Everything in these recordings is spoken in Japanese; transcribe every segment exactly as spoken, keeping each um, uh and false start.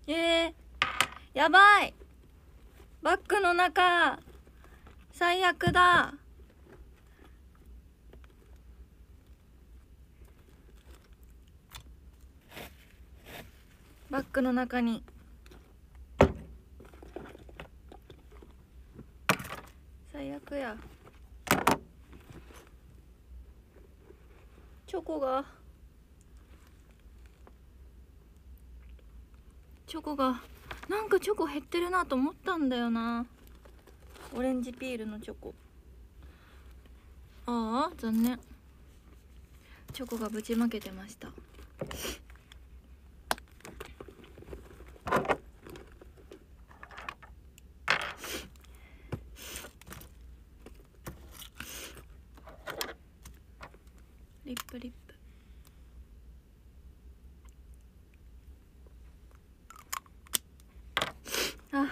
えー、やばい、バッグの中最悪だ。バッグの中に最悪や。チョコがチョコがなんかチョコ減ってるなと思ったんだよな。オレンジピールのチョコ、ああ残念、チョコがぶちまけてました。リップリップ、あ、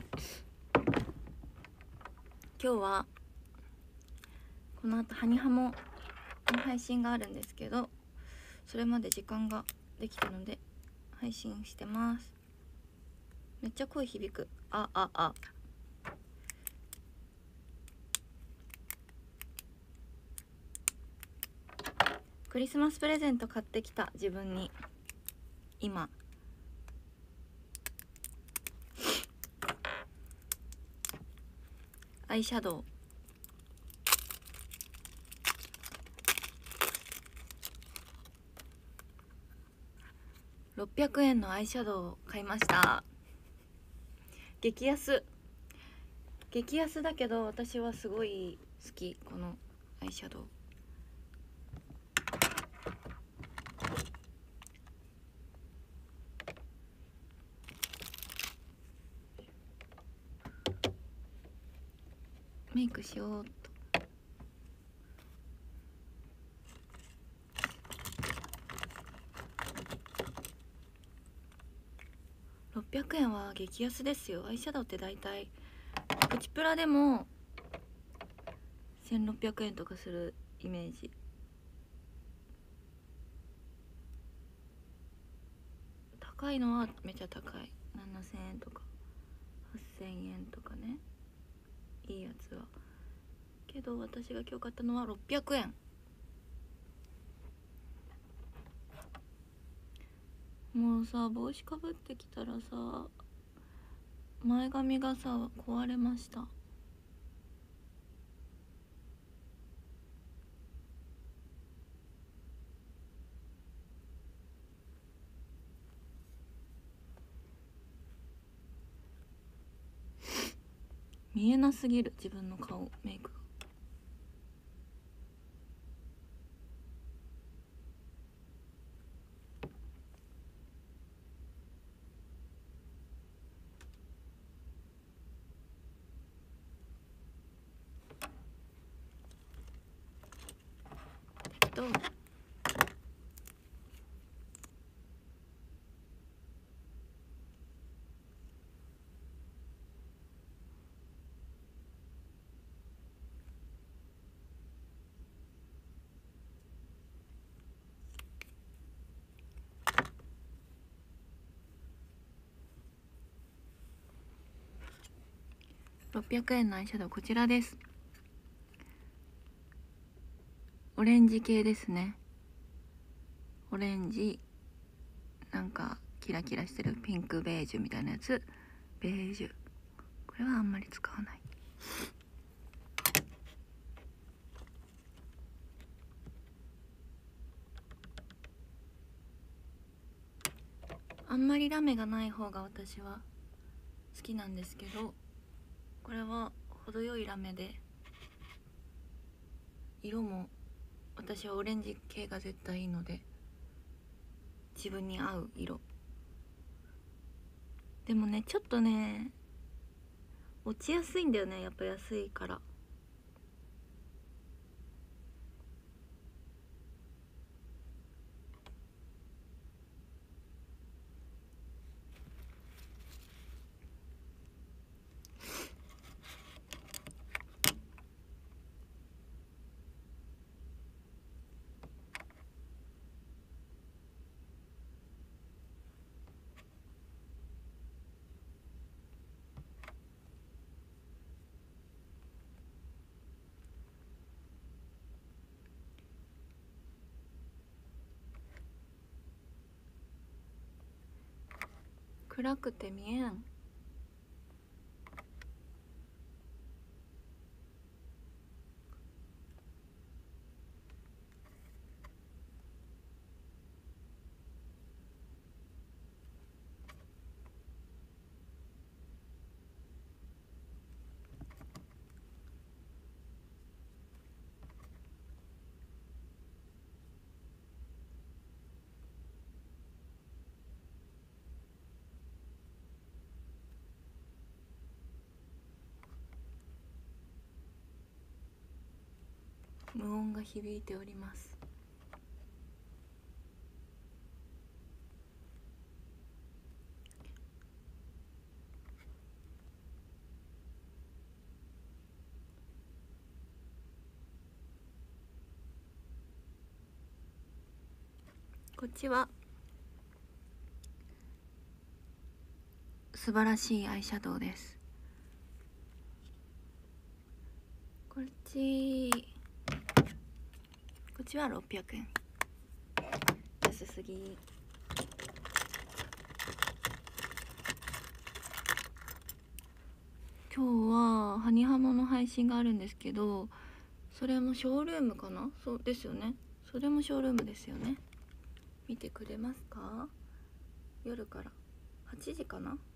今日はこの後ハニハモの配信があるんですけど、それまで時間ができたので配信してます。めっちゃ声響く。あああクリスマスプレゼント買ってきた自分に。今アイシャドウろっぴゃくえんのアイシャドウを買いました。激安激安だけど私はすごい好き、このアイシャドウ。メイクしようっと。ろっぴゃくえんは激安ですよ。アイシャドウってだいたいプチプラでもせんろっぴゃくえんとかするイメージ。高いのはめちゃ高い、ななせんえんとかはっせんえんとかね、いいやつは。けど私が今日買ったのはろっぴゃくえん。もうさ、帽子かぶってきたらさ、前髪がさ壊れました。見えなすぎる自分の顔、メイクが。どうろっぴゃくえんのアイシャドウこちらです。オレンジ系ですね。オレンジなんかキラキラしてるピンクベージュみたいなやつ。ベージュ、これはあんまり使わない。あんまりラメがない方が私は好きなんですけど、これは程よいラメで、色も私はオレンジ系が絶対いいので自分に合う色。でもね、ちょっとね落ちやすいんだよね、やっぱ安いから。 暗くて見えん。無音が響いております。こっちは素晴らしいアイシャドウです。こっちこっちはろっぴゃくえん、安すぎ。今日はハニハモの配信があるんですけど、それもショールームかな。そうですよね、それもショールームですよね。見てくれますか？夜からはちじかな。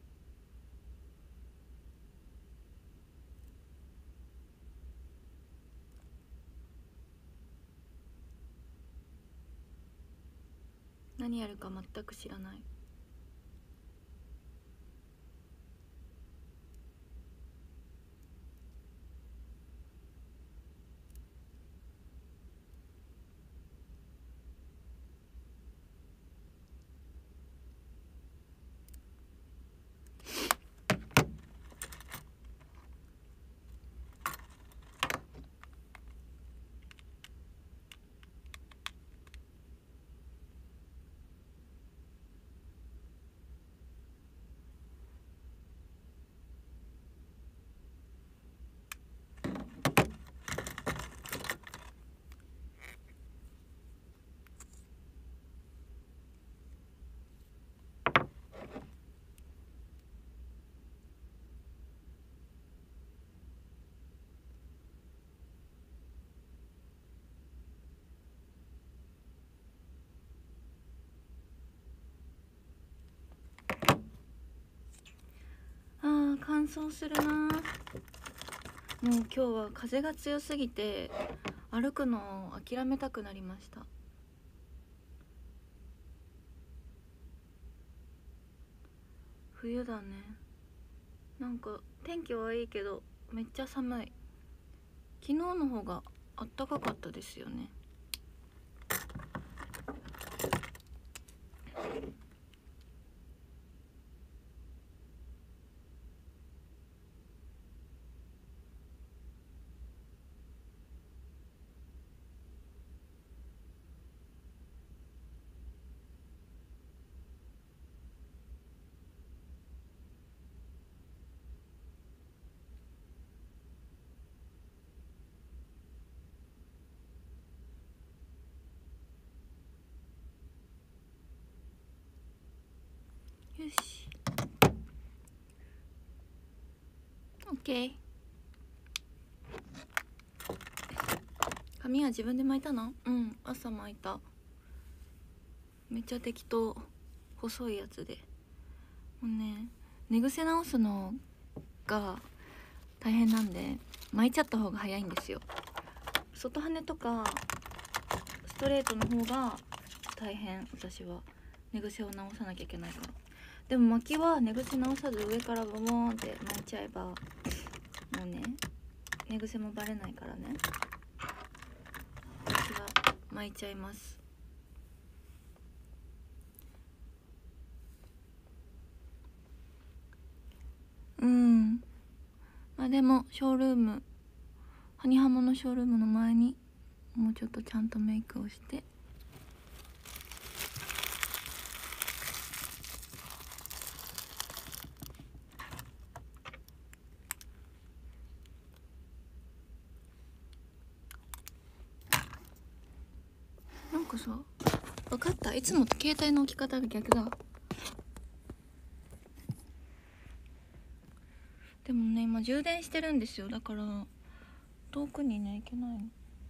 何やるか全く知らない。あー乾燥するな。もう今日は風が強すぎて歩くのを諦めたくなりました。冬だね。なんか天気はいいけどめっちゃ寒い。昨日の方があったかかったですよね。よし OK。 髪は自分で巻いたの？うん、朝巻いた。めっちゃ適当、細いやつで。もうね、寝癖直すのが大変なんで巻いちゃった方が早いんですよ。外羽とかストレートの方が大変。私は寝癖を直さなきゃいけないから。でも巻きは寝癖直さず上からボボーンって巻いちゃえばもうね、寝癖もバレないからね。私は巻いちゃいます。うん、まあでもショールーム、ハニハモのショールームの前にもうちょっとちゃんとメイクをして、なんかさ、分かった、いつもと携帯の置き方が逆だ。 今充電してるんですよ。だから遠くにね行けないの。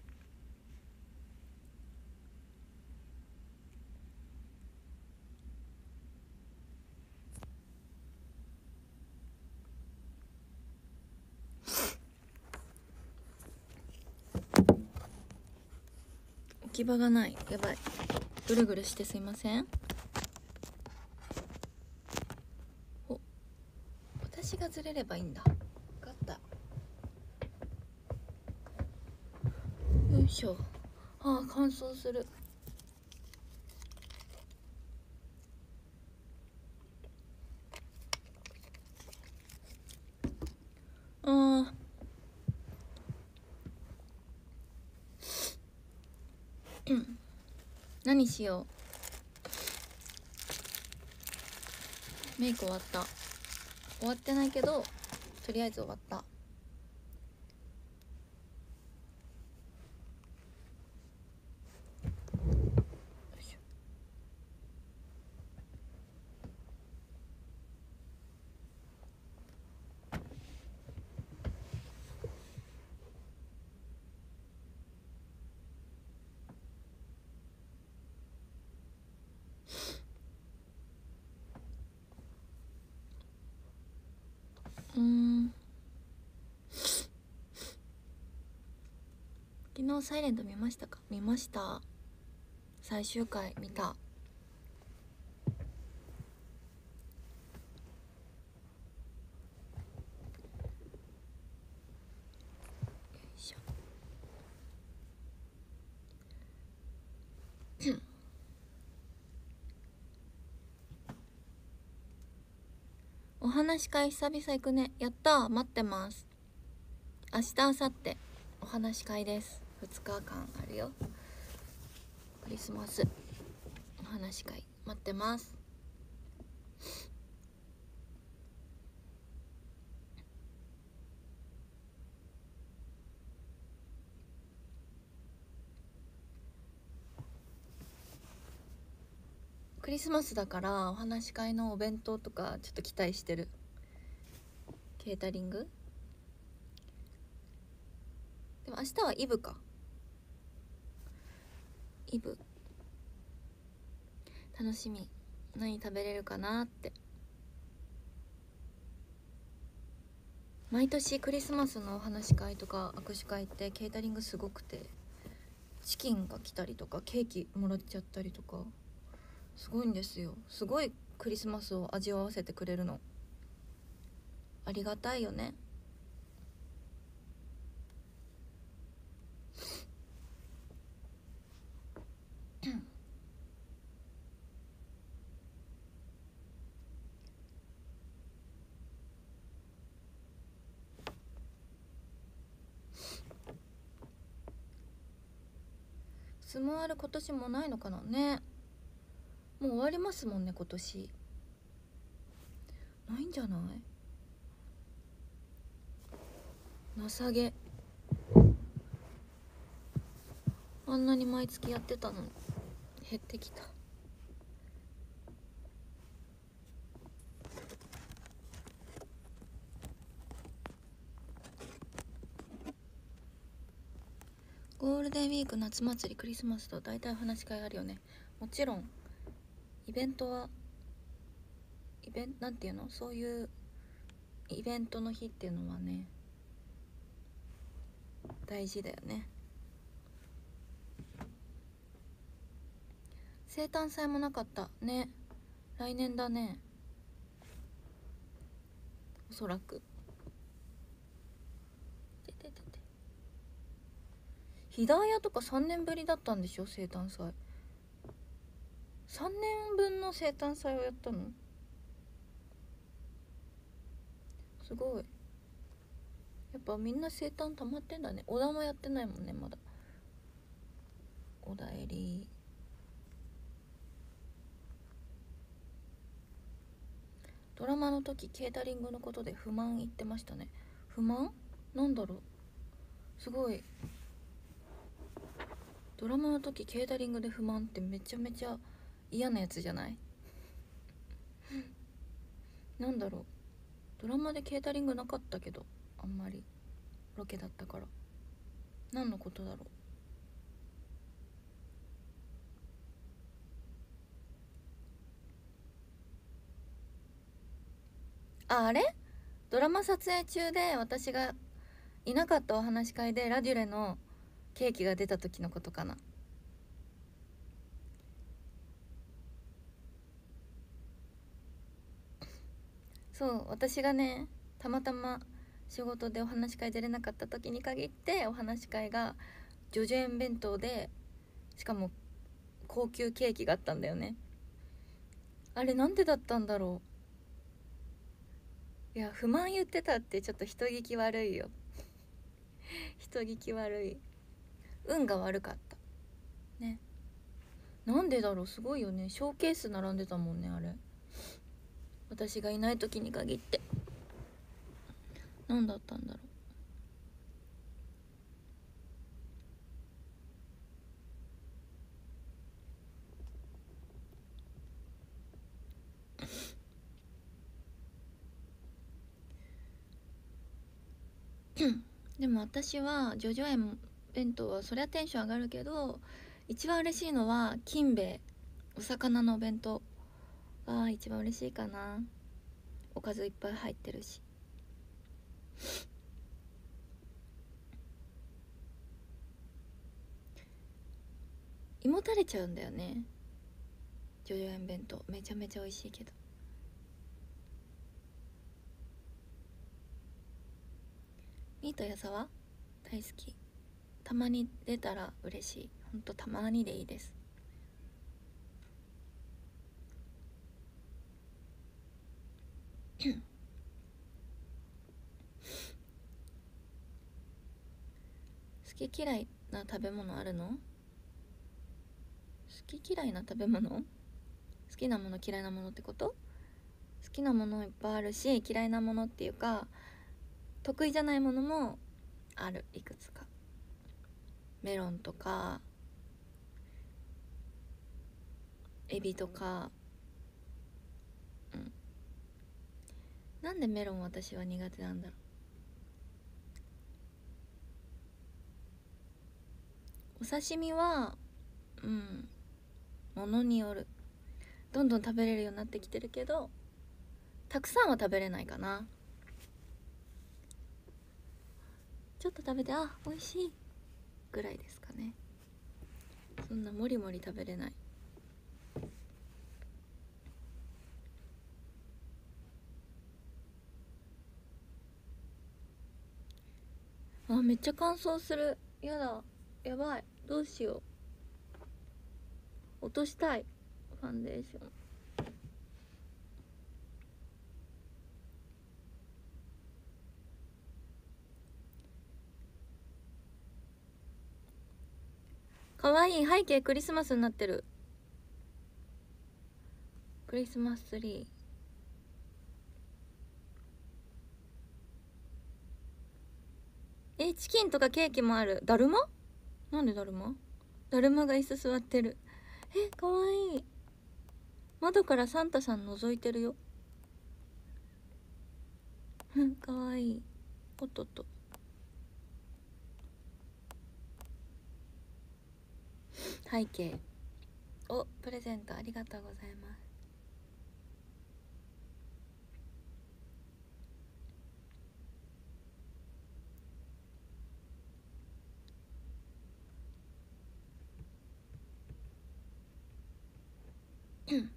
置き場がない。やばい。ぐるぐるしてすいません。お、私がずれればいいんだ。分かった。よいしょ。ああ、乾燥する。ああ。何しよう。メイク終わった。終わってないけどとりあえず終わった。よいしょ。うーん、昨日サイレント見ましたか？見ました。最終回見た。よいしょ。お話し会久々行くね。やったー、待ってます。明日明後日お話し会です。ふつかかんあるよ。クリスマスお話し会待ってます。クリスマスだからお話し会のお弁当とかちょっと期待してる。ケータリングでも明日はイブか。イブ楽しみ。何食べれるかなって。毎年クリスマスのお話し会とか握手会ってケータリングすごくて、チキンが来たりとかケーキもらっちゃったりとかすごいんですよ。すごいクリスマスを味わわせてくれるの。ありがたいよね。スモアル今年もないのかなね。もう終わりますもんね今年。ないんじゃない？情け。あんなに毎月やってたのに減ってきた。ゴールデンウィーク、夏祭り、クリスマスと大体お話し会あるよね。もちろんイベントはイベンなんていうの、そういうイベントの日っていうのはね大事だよね。生誕祭もなかったね。来年だね、おそらく。ててててひだやとかさんねんぶりだったんでしょ、生誕祭。さんねんぶんの生誕祭をやったの？すごい。やっぱみんな生誕溜まってんだね。小田もやってないもんねまだ。小田エリドラマの時ケータリングのことで不満言ってましたね。不満なんだろう。すごい。ドラマの時ケータリングで不満ってめちゃめちゃ嫌なやつじゃない？なんだろう、ドラマでケータリングなかったけどあんまりロケだったから。何のことだろう。あ、あれドラマ撮影中で私がいなかったお話し会でラデュレのケーキが出た時のことかな。そう、私がねたまたま仕事でお話し会出れなかった時に限ってお話し会がジョジョ園弁当で、しかも高級ケーキがあったんだよね。あれなんでだったんだろう。いや不満言ってたってちょっと人聞き悪いよ人聞き悪い。運が悪かったね。なんでだろう、すごいよね。ショーケース並んでたもんねあれ、私がいない時に限って。何だったんだろうでも私はジョジョ園弁当はそりゃテンション上がるけど、一番嬉しいのは金兵衛お魚のお弁当が一番嬉しいかな。おかずいっぱい入ってるし。胃もたれちゃうんだよねジョジョ園弁当。めちゃめちゃ美味しいけど。ミートやさは大好き。たまに出たら嬉しい。ほんとたまにでいいです。好き嫌いな食べ物あるの？好き嫌いな食べ物？好きなもの嫌いなものってこと？好きなものいっぱいあるし、嫌いなものっていうか得意じゃないものもある。いくつか。メロンとかエビとか。うん。なんでメロン私は苦手なんだろう。お刺身はうんものによる。どんどん食べれるようになってきてるけどたくさんは食べれないかな。ちょっと食べてあ美味しいぐらいですかね。そんなもりもり食べれない。あめっちゃ乾燥する。やだやばい、どうしよう。落としたいファンデーション。かわいい。背景クリスマスになってる。クリスマスツリー。えチキンとかケーキもある。だるま？なんでだるま？だるまが椅子座ってる。えかわいい。窓からサンタさん覗いてるよ。かわいい。おっとっと。背景おプレゼントありがとうございます。ちょっ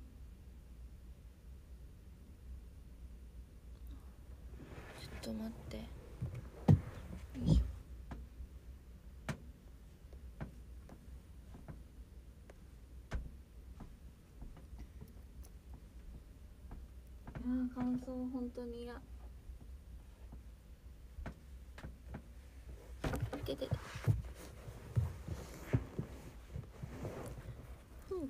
と待って。よいしょ。いやー乾燥本当に嫌。ててて。ふう。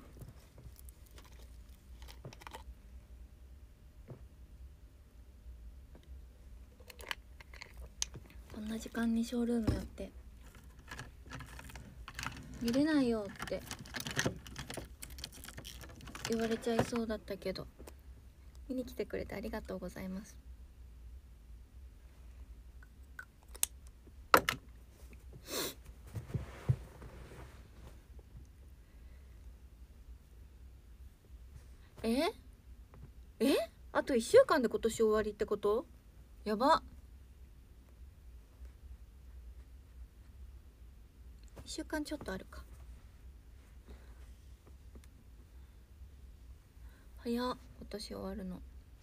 こんな時間にショールームやって見れないよって言われちゃいそうだったけど、見に来てくれてありがとうございます。 ええあといっしゅうかんで今年終わりってこと？やば。いっしゅうかんちょっとあるか。早っ、今年終わるの。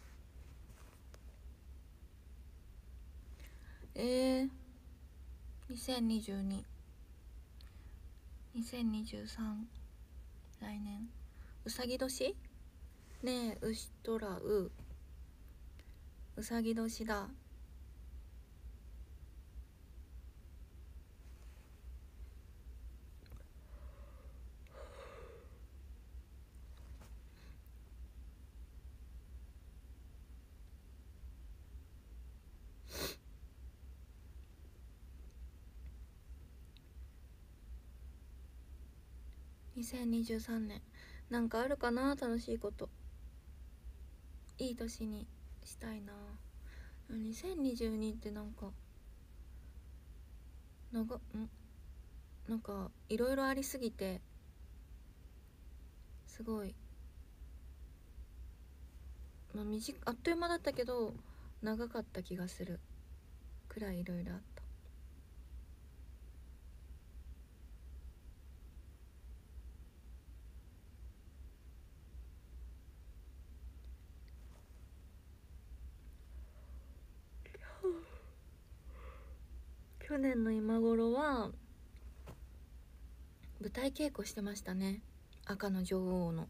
えー、にせんにじゅうに、にせんにじゅうさん、来年うさぎ年ねえ、牛とらううさぎ年だ。にせんにじゅうさんねんなんかあるかな、楽しいこと。いい年にしたいな。にせんにじゅうにってなんかなんかんなんかいろいろありすぎてすごい、まあ、短あっという間だったけど長かった気がするくらいいろいろあった。去年の今頃は舞台稽古してましたね。赤の女王の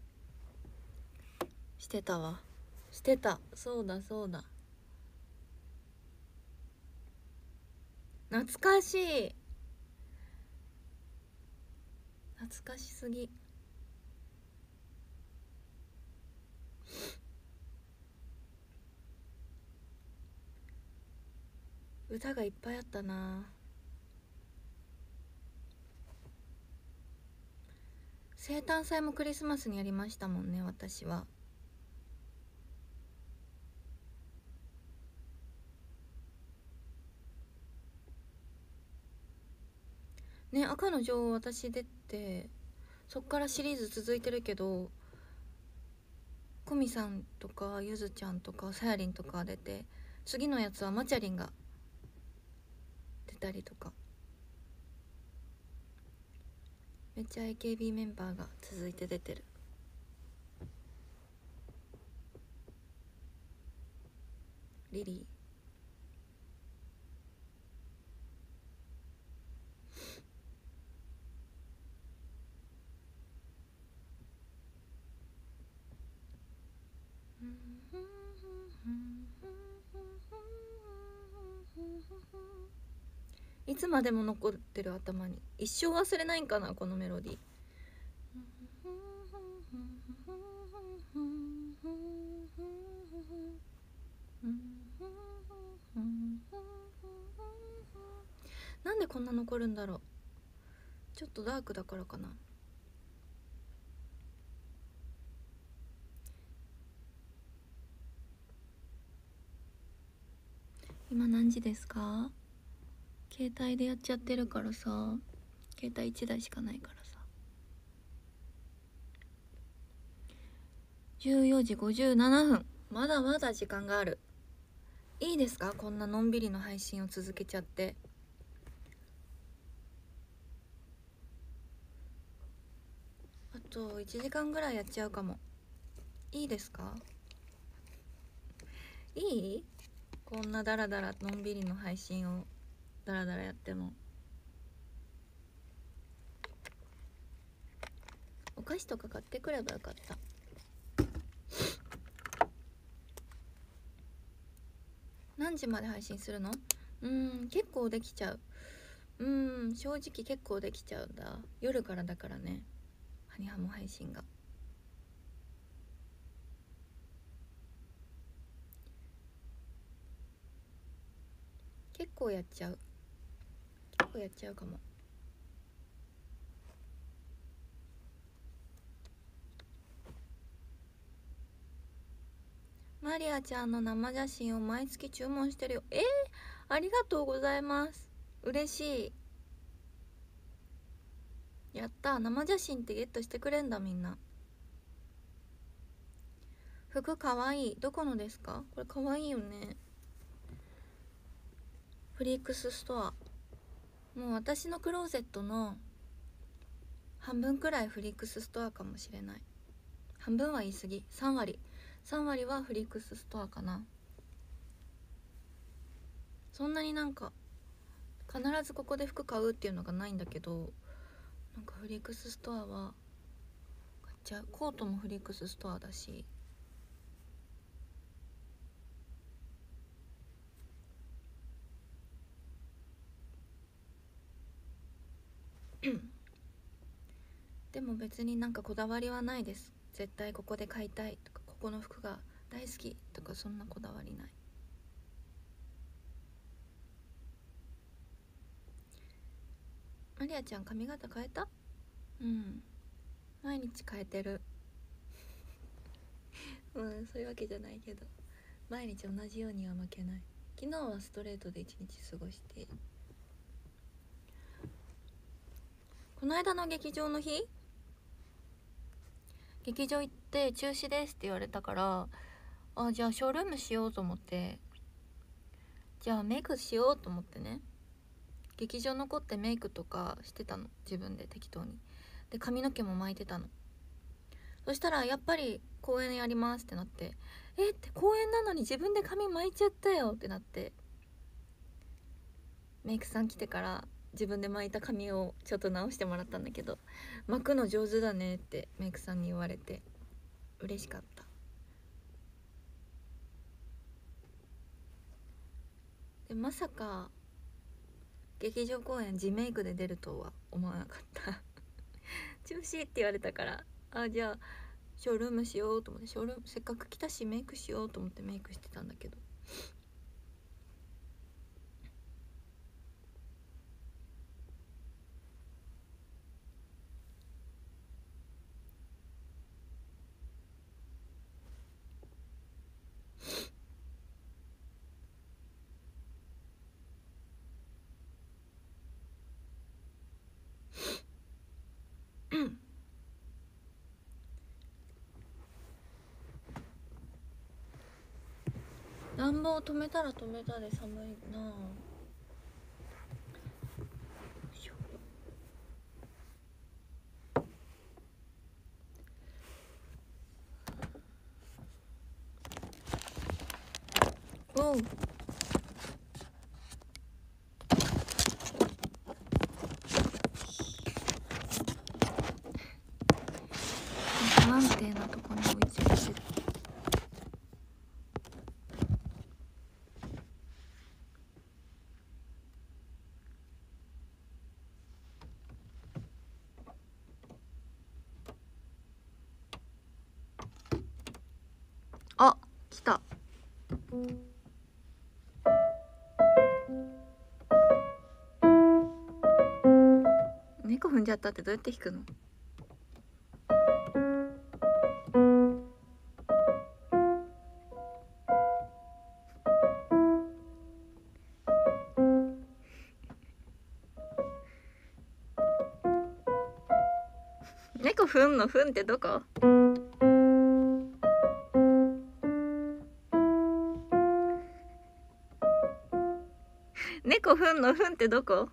してたわしてたそうだそうだ、懐かしい、懐かしすぎ。歌がいっぱいあったな。生誕祭もクリスマスにやりましたもんね、私は。ね、赤の女王私出てそっからシリーズ続いてるけど、コミさんとかゆずちゃんとかさやりんとか出て、次のやつはまちゃりんが出たりとか、めっちゃ エーケービー メンバーが続いて出てる。リリーいつまでも残ってる頭に。一生忘れないんかな、このメロディー。なんでこんな残るんだろう。ちょっとダークだからかな。今何時ですか？携帯でやっちゃってるからさ、携帯いちだいしかないからさ。じゅうよじごじゅうななふん、まだまだ時間がある。いいですか、こんなのんびりの配信を続けちゃって。あといちじかんぐらいやっちゃうかも。いいですか？いい？こんなダラダラのんびりの配信をダラダラやっても。お菓子とか買ってくればよかった。何時まで配信するの？うーん、結構できちゃう。うーん、正直結構できちゃうんだ。夜からだからね、ハニハモ配信が。結構やっちゃう結構やっちゃうかも。マリアちゃんの生写真を毎月注文してるよ。えー、ありがとうございます。嬉しい。やったー、生写真ってゲットしてくれんだみんな。 服かわいい。どこのですか？これかわいいよね。フリークスストア。もう私のクローゼットの半分くらいフリークスストアかもしれない。半分は言い過ぎ。さん割さん割はフリークスストアかな。そんなになんか必ずここで服買うっていうのがないんだけど、なんかフリークスストアは買っちゃう。コートもフリークスストアだし。でも別になんかこだわりはないです。絶対ここで買いたいとか、ここの服が大好きとか、そんなこだわりない。マリアちゃん髪型変えた？うん、毎日変えてる。うん、そういうわけじゃないけど、毎日同じようには負けない。昨日はストレートで一日過ごして、この間の劇場の日、劇場行って中止ですって言われたから、あ、じゃあショールームしようと思って、じゃあメイクしようと思ってね、劇場残ってメイクとかしてたの、自分で適当に。で髪の毛も巻いてたの。そしたらやっぱり公演やりますってなって、えって公演なのに自分で髪巻いちゃったよってなって、メイクさん来てから自分で巻いた髪をちょっと直してもらったんだけど、巻くの上手だねってメイクさんに言われて嬉しかった。でまさか劇場公演自メイクで出るとは思わなかった中止って言われたから、あ、じゃあショールームしようと思って、ショールームせっかく来たしメイクしようと思ってメイクしてたんだけど、暖房止めたら止めたで寒いなあ。おう、不安定なとこに置いちゃってる。あ、来た。猫踏んじゃったってどうやって引くの？猫踏んの踏んってどこ？猫踏んの踏んってどこ？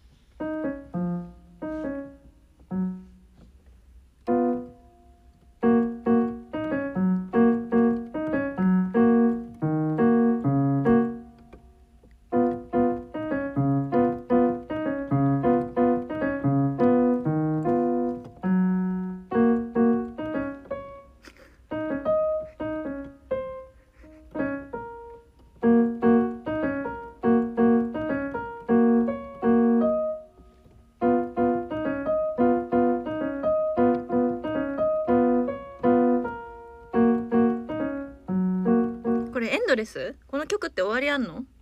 これエンドレス？この曲って終わりあんの？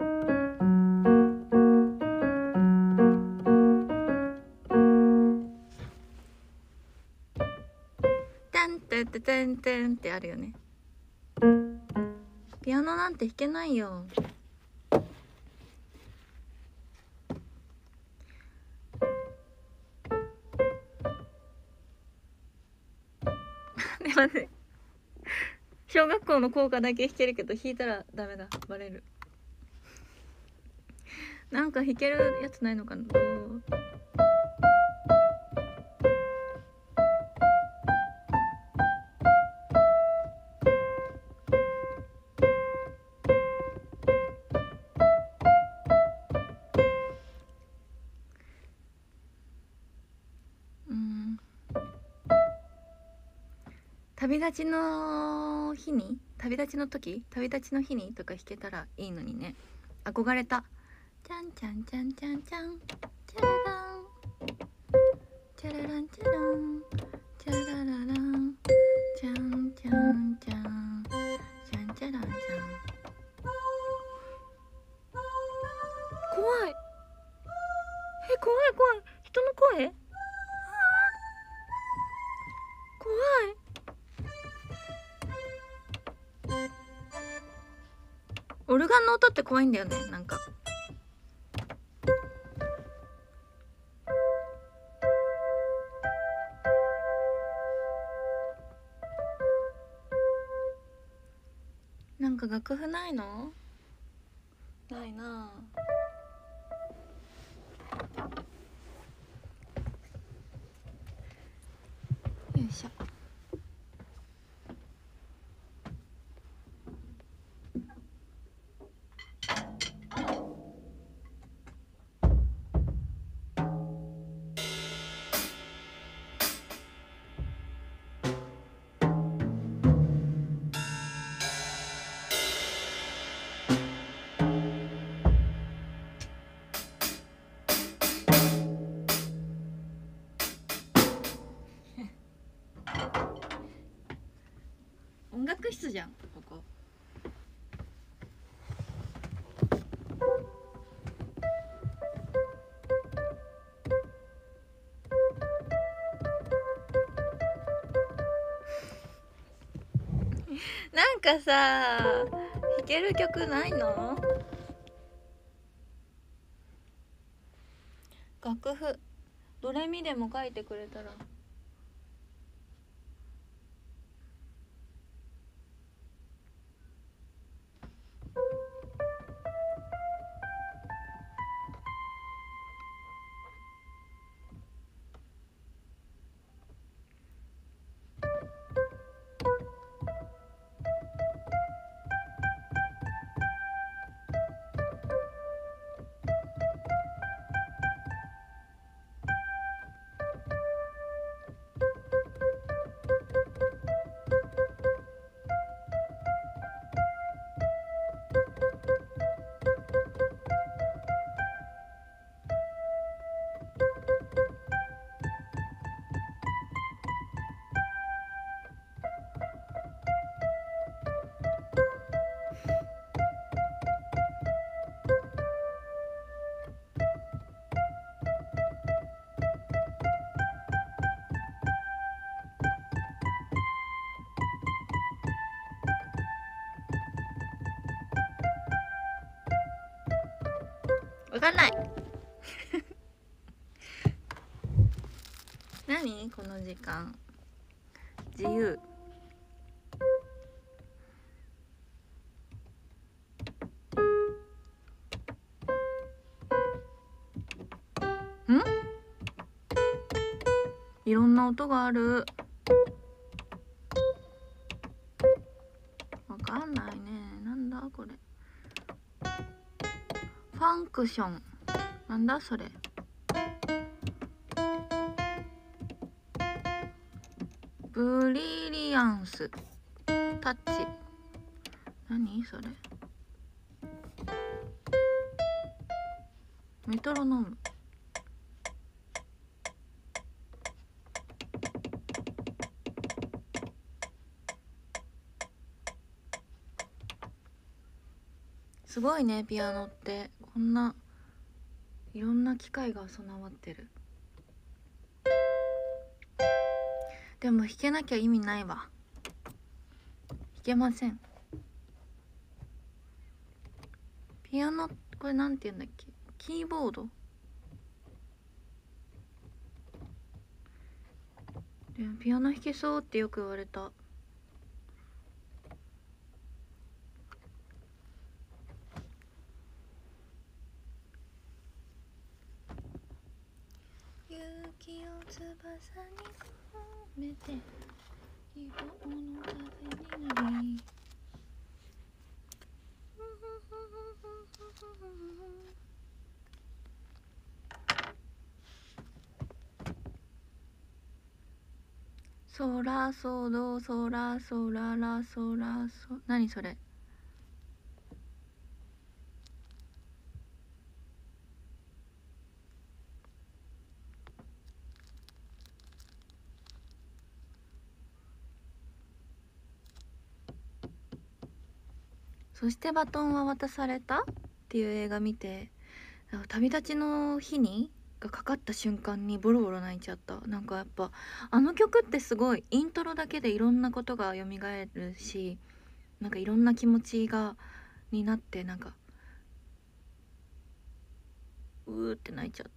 タンタンタンタンタンってあるよね。ピアノなんて弾けないよ。ね、待って、 小学校の校歌だけ弾けるけど弾いたらダメだ、バレる。なんか弾けるやつないのかな。旅立ちの日に旅立ちの時旅立ちの日にとか弾けたらいいのにね。憧れた。ちゃんちゃんちゃんちゃんちゃんチャラランチャラランチャランチャララランチャンチャンチャンチャンチャランチャン。怖い。え、怖い怖い。人の声？怖い。オルガンの音って怖いんだよね。なんかなんか楽譜ないの？ないなあ。よいしょ。音楽室じゃんここ。なんかさ、弾ける曲ないの？楽譜ドレミでも書いてくれたら。わかんない。何この時間自由。ん？いろんな音がある。わかんないね。なんだこれ。ファンクション。なんだそれ。ブリリアンスタッチ。何それ。メトロノーム。すごいね、ピアノってこんないろんな機械が備わってる。でも弾けなきゃ意味ないわ。弾けません。ピアノこれなんて言うんだっけ。キーボード。でもピアノ弾けそうってよく言われた。 息を翼に込めて希望の風になりそらそどそらそららそらそ何それ。そしてバトンは渡されたっていう映画見て、なんか旅立ちの日にがかかった瞬間にボロボロ泣いちゃった。なんかやっぱあの曲ってすごいイントロだけでいろんなことが蘇るし、なんかいろんな気持ちがになって、なんかうーって泣いちゃった。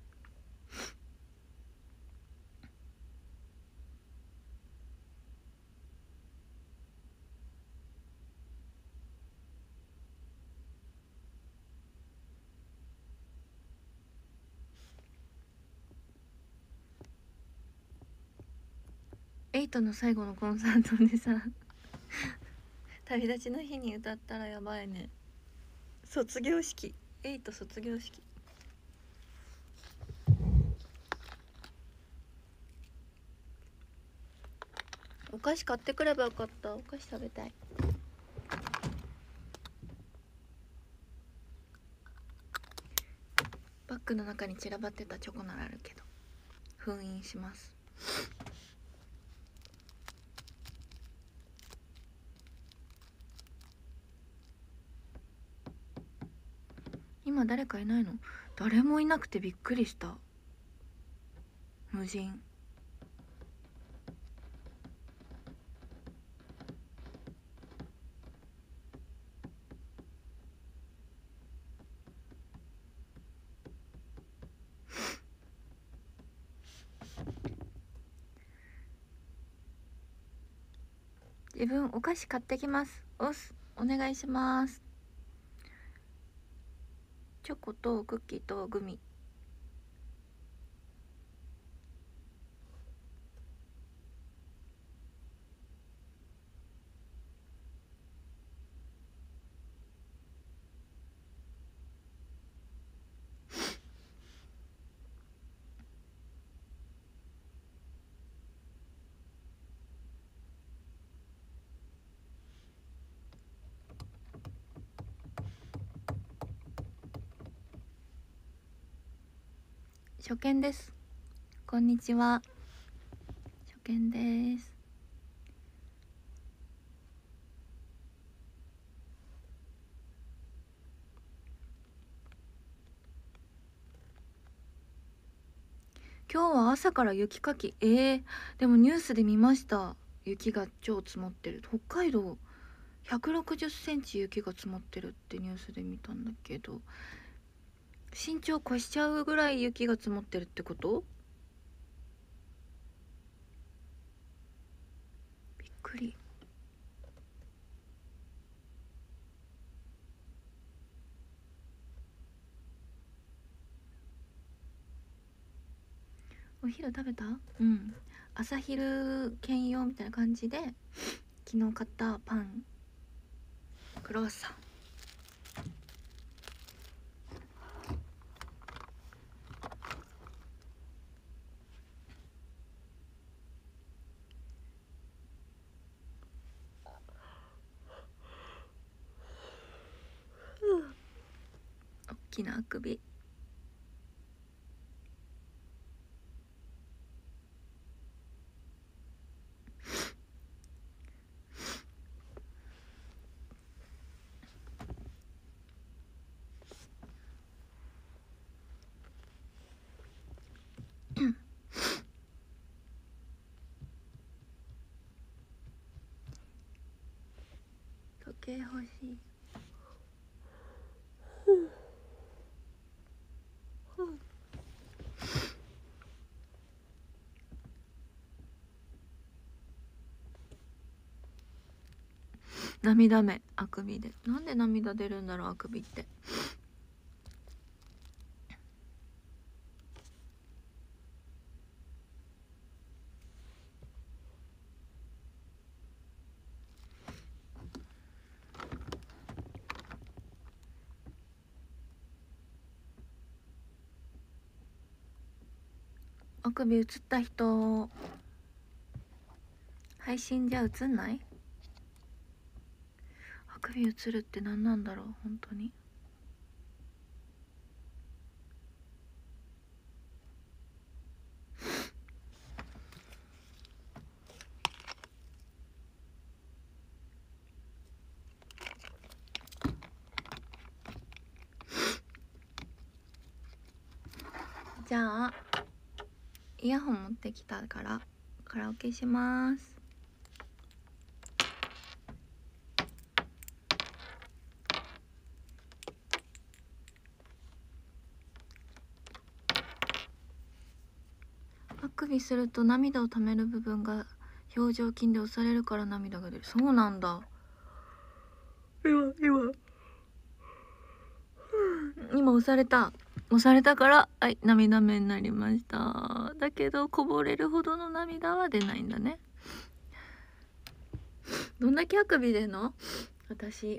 エイトの最後のコンサートでさ旅立ちの日に歌ったらやばいね。卒業式、エイト卒業式。お菓子買ってくればよかった。お菓子食べたい。バッグの中に散らばってたチョコならあるけど封印します。今誰かいないの？誰もいなくてびっくりした。無人。自分お菓子買ってきます。おすお願いします。チョコとクッキーとグミ。初見です。こんにちは。初見です。今日は朝から雪かき。えー、でもニュースで見ました。雪が超積もってる。北海道ひゃくろくじゅっセンチ雪が積もってるってニュースで見たんだけど、身長越しちゃうぐらい雪が積もってるってこと？びっくり。お昼食べた？うん、朝昼兼用みたいな感じで昨日買ったパン、クロワッサン。おっきなあくび。時計欲しい。涙目、あくびで。なんで涙出るんだろう、あくびって。 あくび映った人、配信じゃ映んない？あくび映るって何なんだろう本当に。じゃあイヤホン持ってきたからカラオケします。あくびすると涙をためる部分が表情筋で押されるから涙が出る。そうなんだ。今今今押された押されたからはい涙目になりました。だけどこぼれるほどの涙は出ないんだね。どんだけあくび出んの私。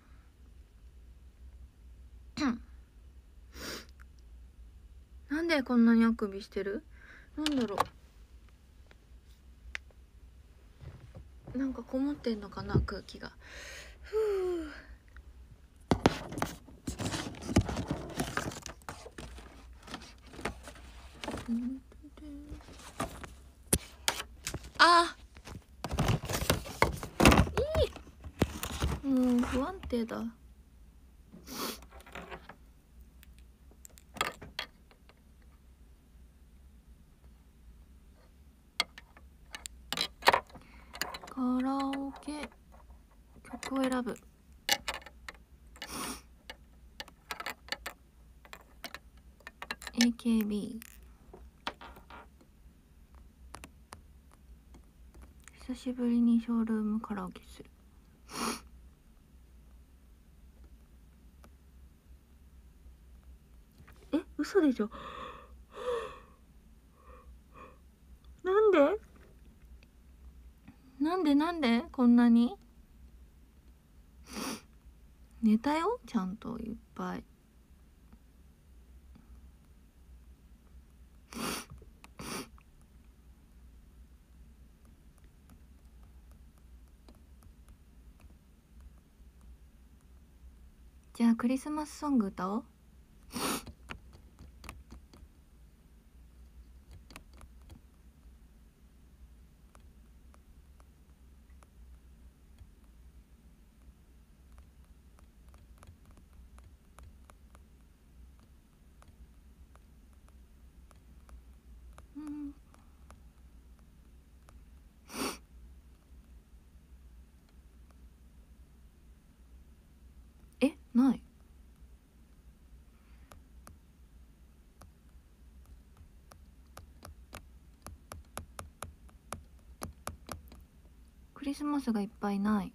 なんでこんなにあくびしてる？なんだろう、なんかこもってんのかな空気が。ふう。あいい、もう不安定だ。カラオケ曲を選ぶ。エーケービー 久しぶりにショールームカラオケする。え、嘘でしょ。なんでなんでなんでこんなに寝たよちゃんといっぱい。じゃあクリスマスソング歌おう。うん、え、ない。クリスマスがいっぱいない。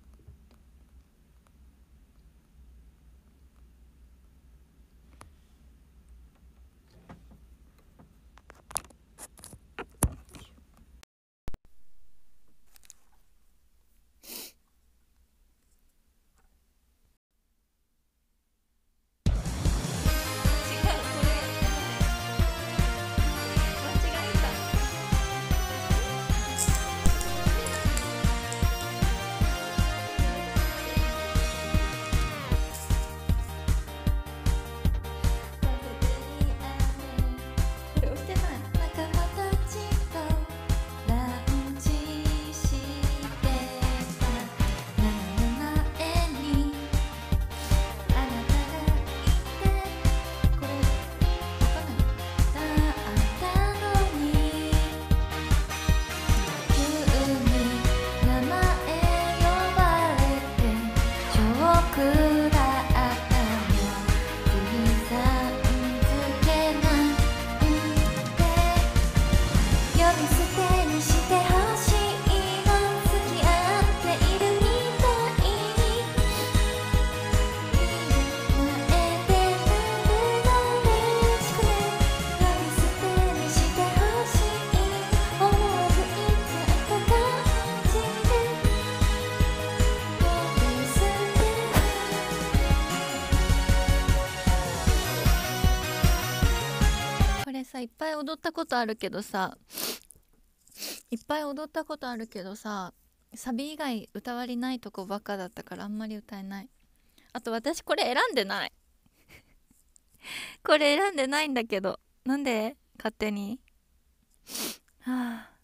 さいっぱい踊ったことあるけどさいっぱい踊ったことあるけどさサビ以外歌わりないとこばっかだったからあんまり歌えない。あと私これ選んでないこれ選んでないんだけどなんで勝手にはあ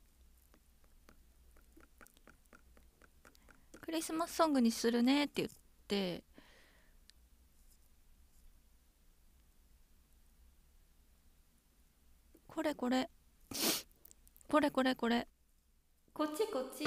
クリスマスソングにするねって言ってこれこれこれこれこれこっちこっち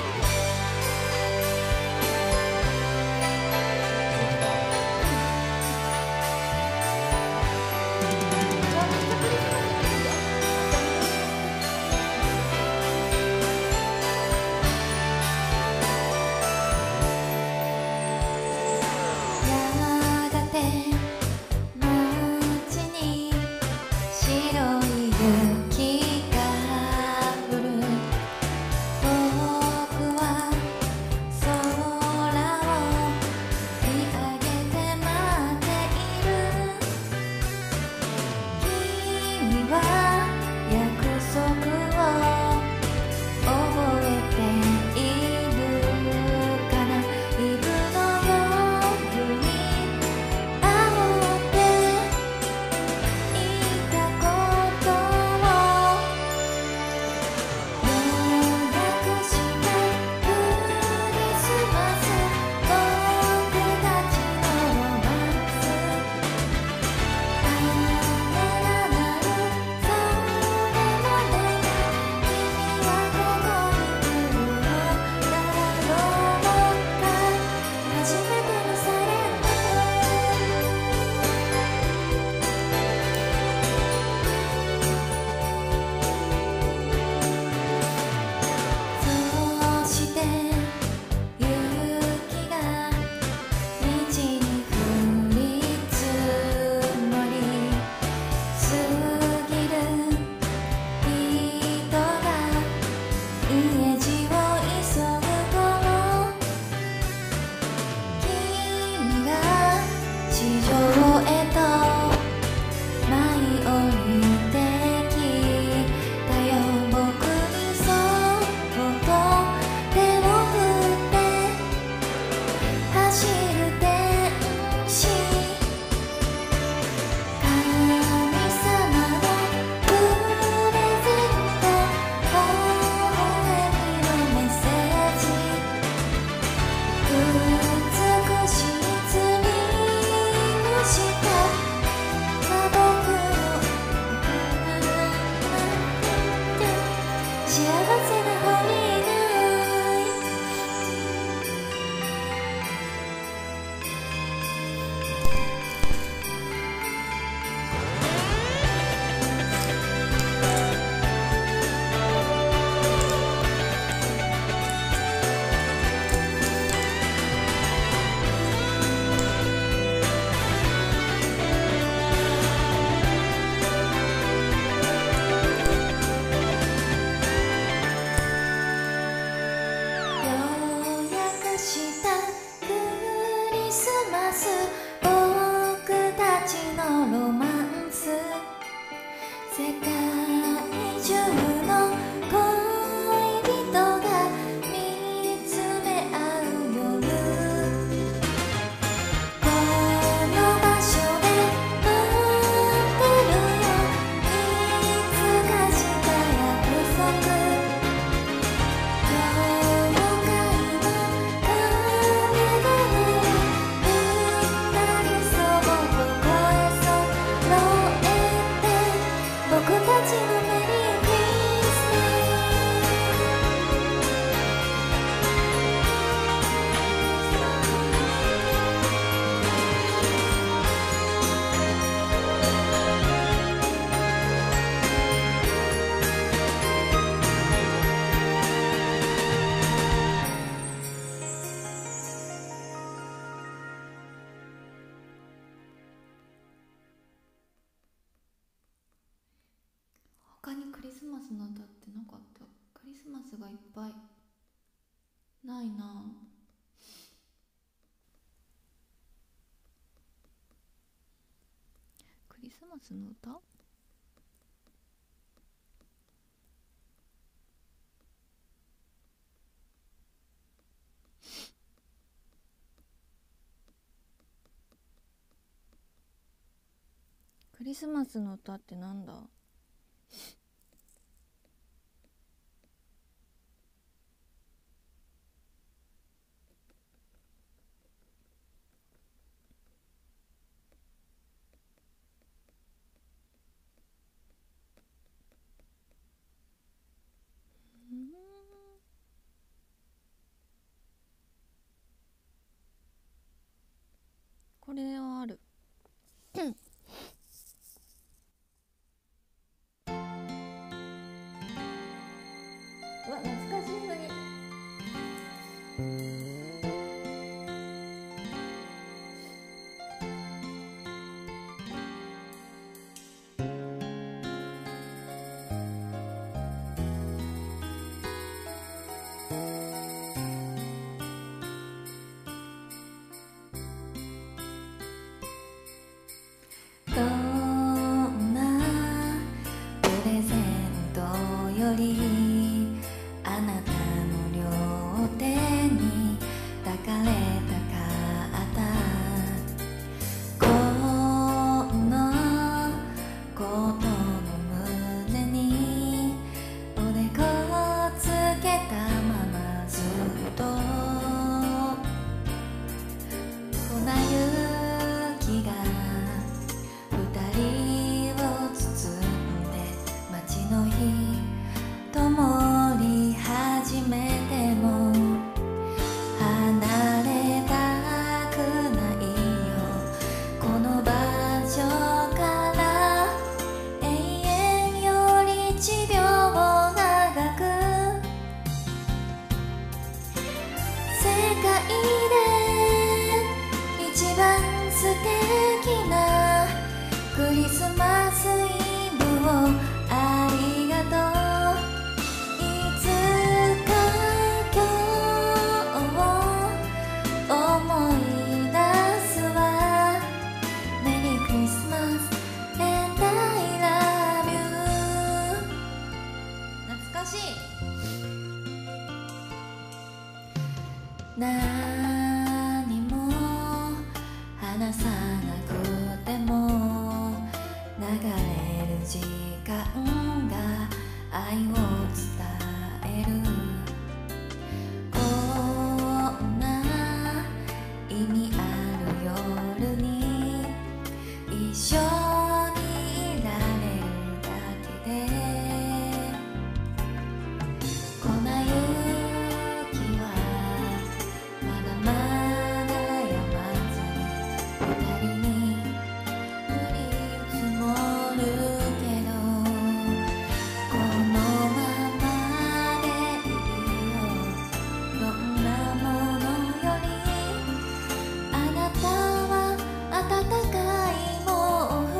他にクリスマスの歌ってなかった。クリスマスがいっぱいないな。クリスマスの歌クリスマスの歌ってなんだ？これはある。うわ、懐かしいのに。どんなプレゼントよりあなたの両手に抱かれたかったこのことの胸におでこをつけたままずっと粉雪が二人を包んで街の火灯り始めても離れたくないよこの場所から永遠より一秒長く世界で一番素敵なクリスマスイブをありがとういつか今日思い出すわメリークリスマス and I love you 懐かしい何も話さなくても流れる時間が愛を伝えるこんな意味ある夜に一緒にいられるだけで粉雪はまだまだ止まずに二人に降り積もるけどこのままでいいよどんなものよりあなたは温かい毛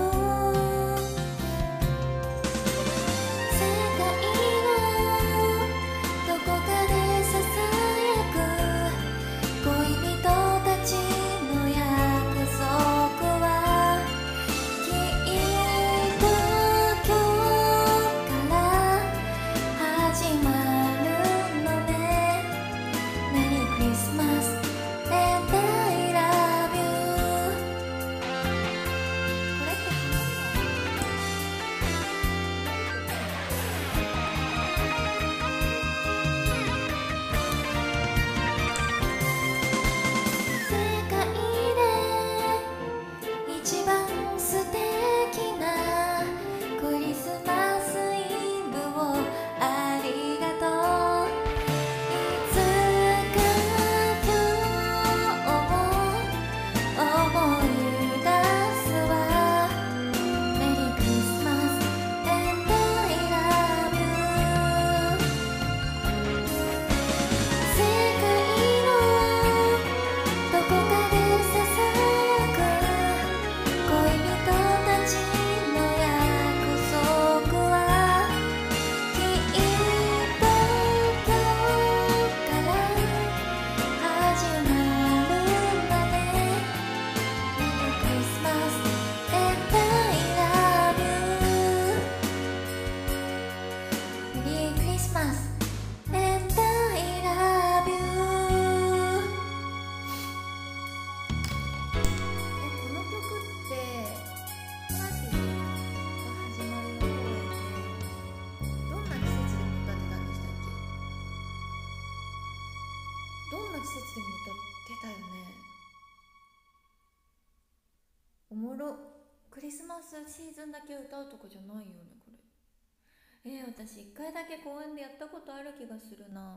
おもろ。クリスマスシーズンだけ歌うとかじゃないよねこれ。えー、私一回だけ公園でやったことある気がするな。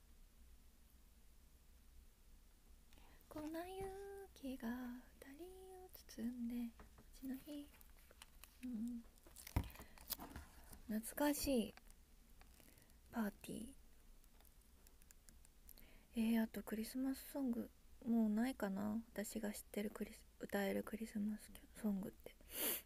粉雪が二人を包んでうちの日、うん、懐かしいパーティー。えー、あとクリスマスソングもうないかな、私が知ってるクリス歌えるクリスマスソングって。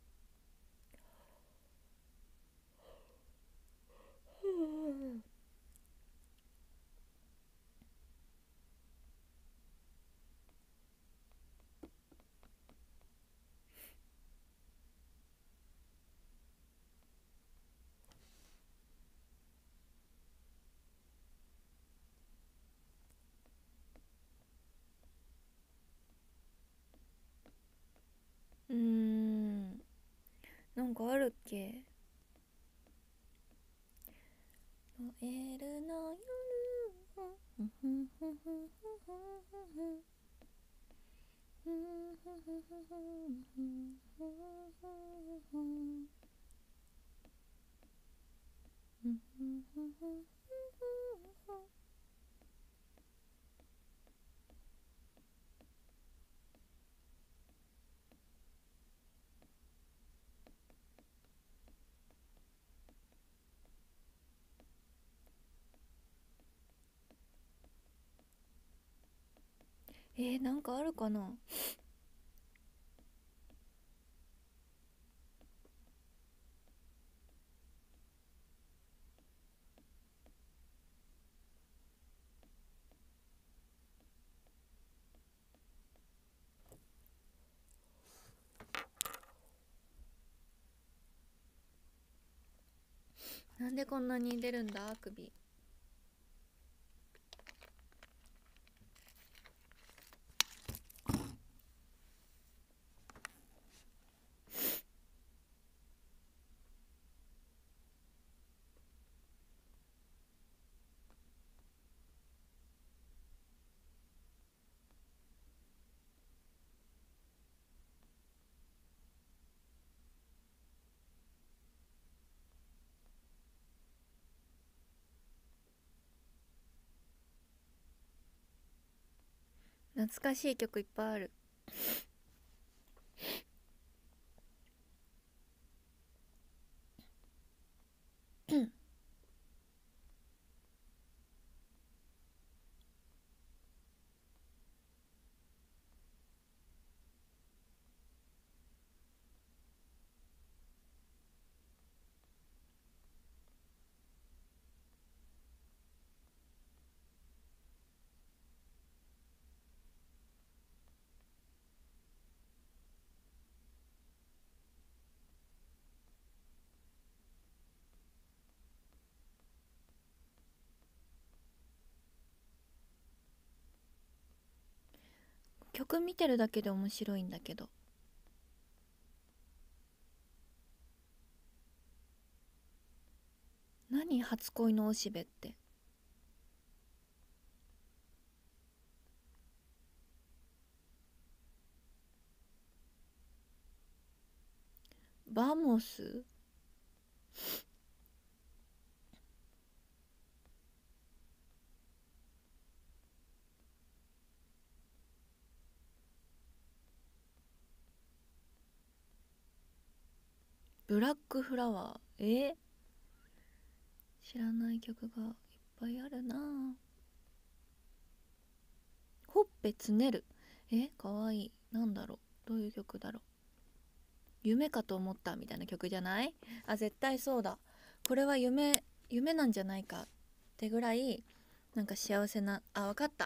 うーん、なんかあるっけ。ノエルの夜えー、なんかあるかな。なんでこんなに出るんだ首。懐かしい曲いっぱいある。曲見てるだけで面白いんだけど。何初恋のおしべって。バモス。ブラックフラワー。えー、知らない曲がいっぱいあるな。ほっぺつねる。え、かわいい。なんだろう、どういう曲だろう。夢かと思ったみたいな曲じゃない？あ、絶対そうだ。これは夢夢なんじゃないかってぐらいなんか幸せな。あ、わかった。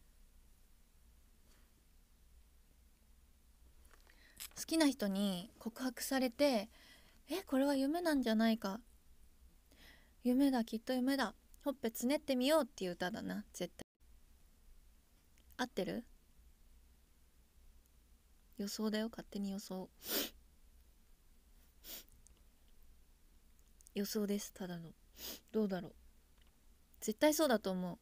好きな人に告白されて、え、これは夢なんじゃないか、夢だ、きっと夢だ、ほっぺつねってみようっていう歌だな、絶対。合ってる？予想だよ、勝手に予想。予想です、ただの。どうだろう。絶対そうだと思う。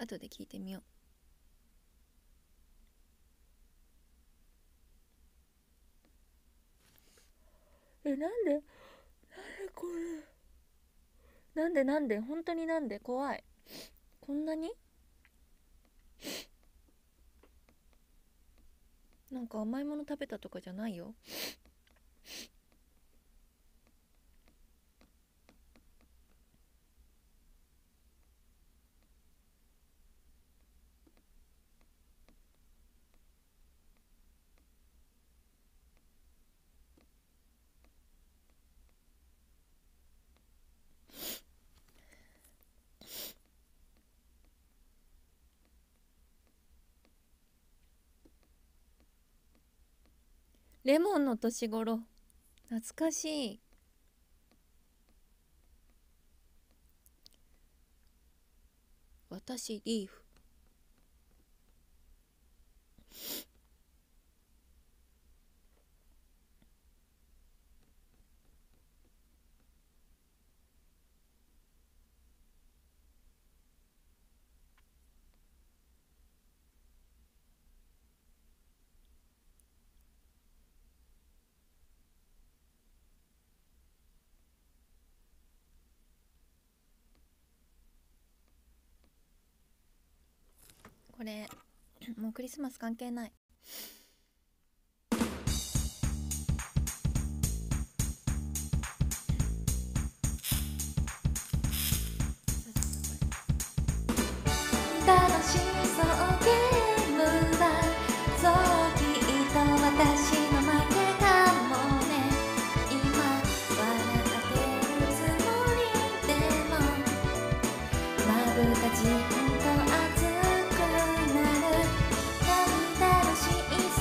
後で聞いてみよう。え、なんでなんでこれなんでなんで本当になんで怖い。こんなになんか甘いもの食べたとかじゃないよ。レモンの年頃、懐かしい。私リーフ。これもうクリスマス関係ない。楽しそうゲームはそうきっと私の負けかもね。今笑ってるつもりでもまぶたじっと熱くなる。楽しい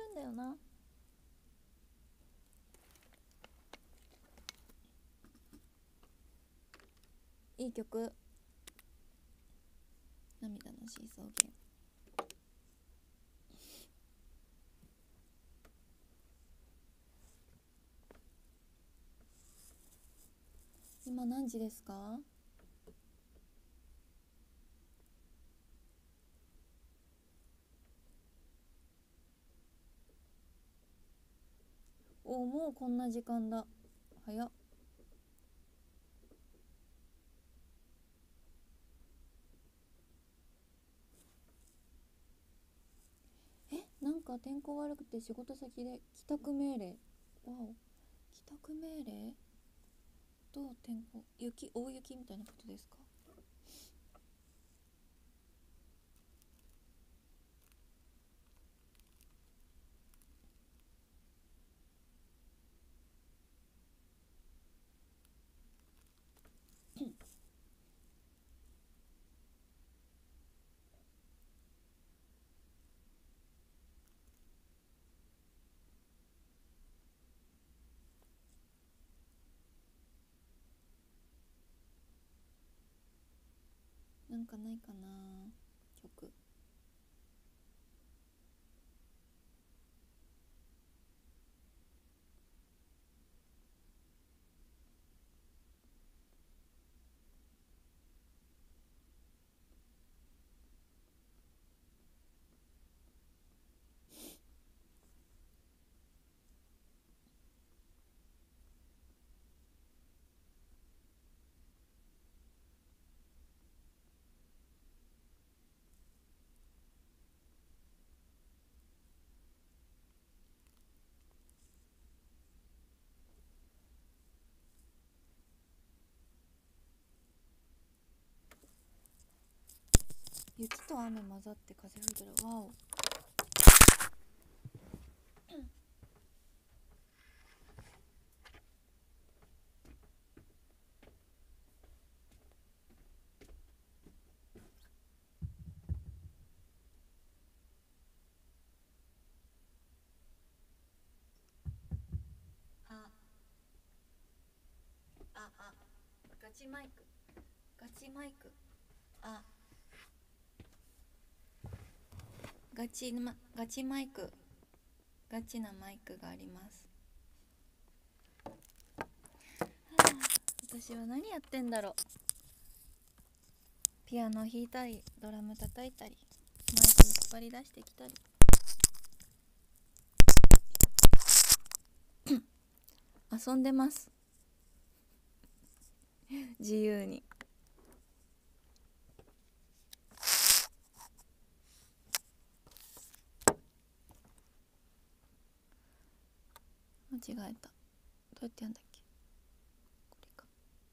んだよな。いい曲、涙のシーソーゲーム。今何時ですか？お、もうこんな時間だ。早っ。え、なんか天候悪くて仕事先で帰宅命令。わお、帰宅命令。どう天候、雪、大雪みたいなことですか？なんかないかな、曲。雪と雨混ざって風吹いてる。わお。あああ、ガチマイク、ガチマイク。あ、ガチ、ま、ガチマイク、ガチなマイクがあります。はあ、私は何やってんだろう。ピアノ弾いたり、ドラム叩いたり、マイク引っ張り出してきたり遊んでます自由に。間違えた。どうやってやんだっけ。これか。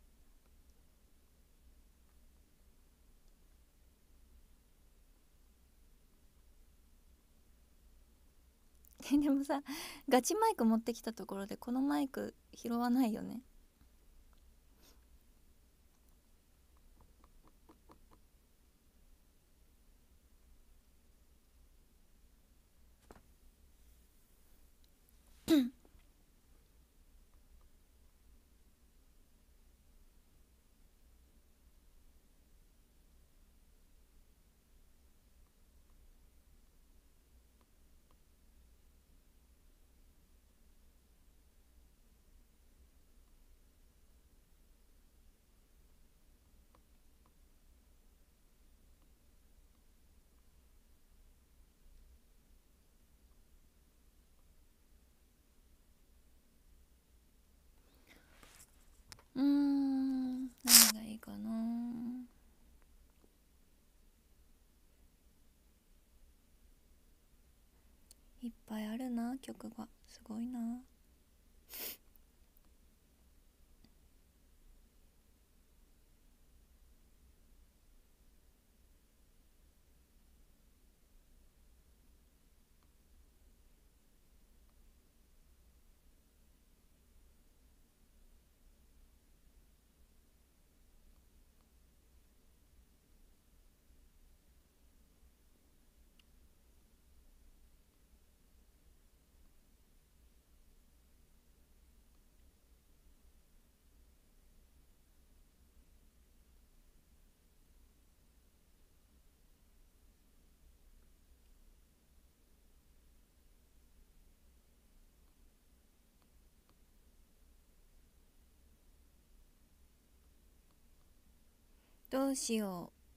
でもさ、ガチマイク持ってきたところでこのマイク拾わないよね。うーん、何がいいかな。いっぱいあるな、曲が。すごいな。 どうしよう。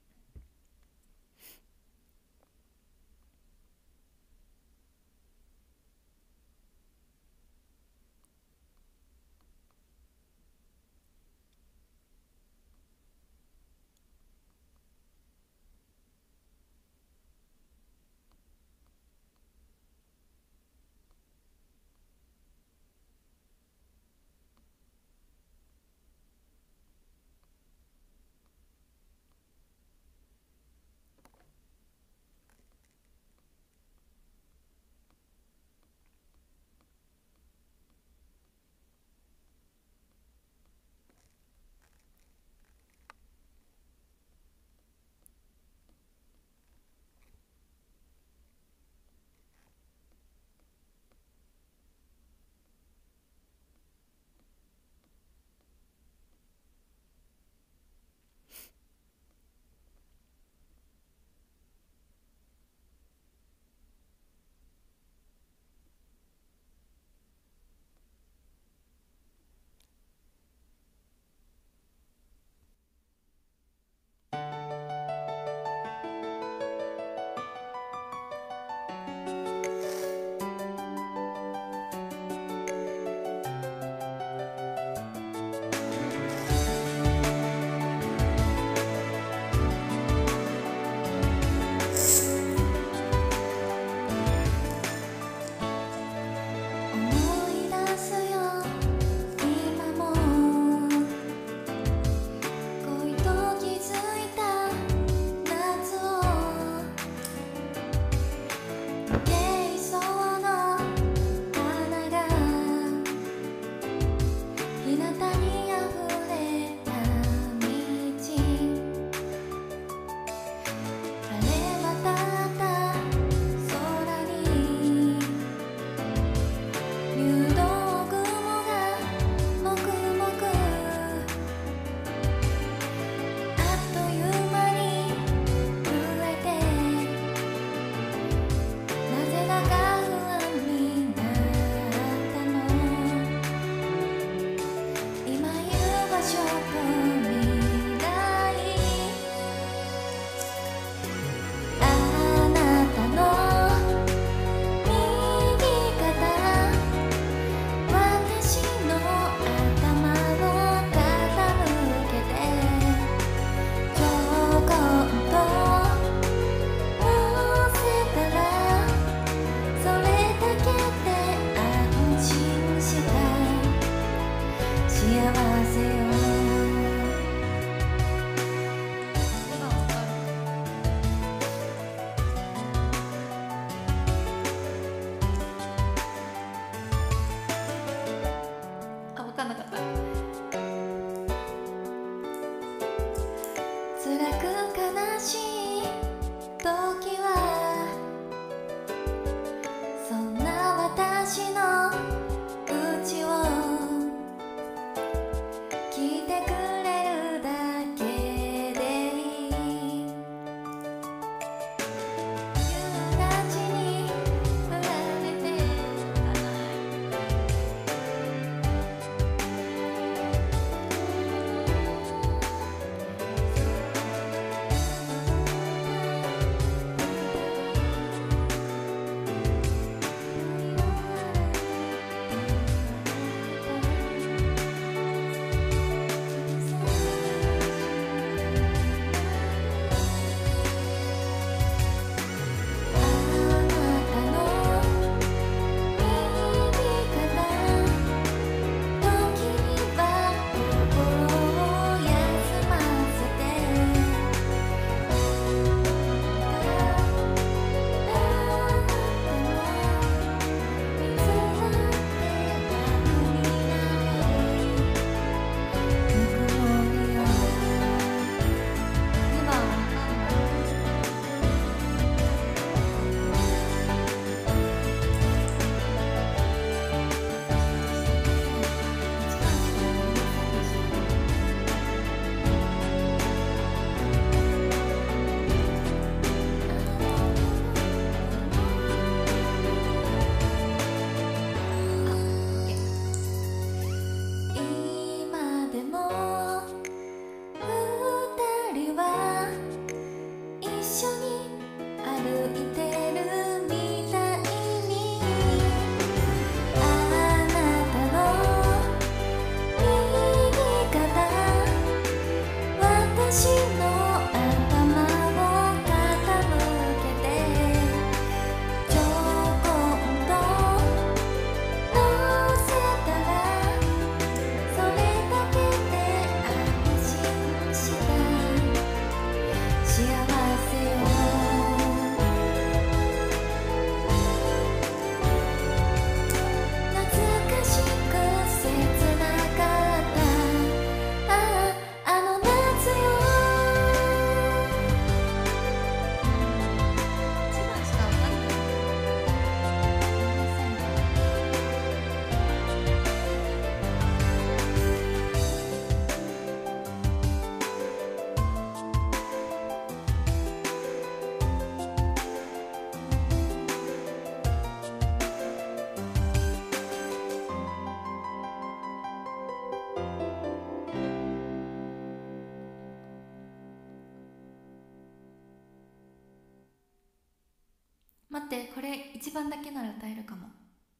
って、これ一番だけなら歌えるかも。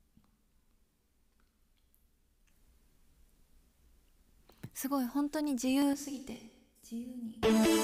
すごい本当に自由すぎて自由に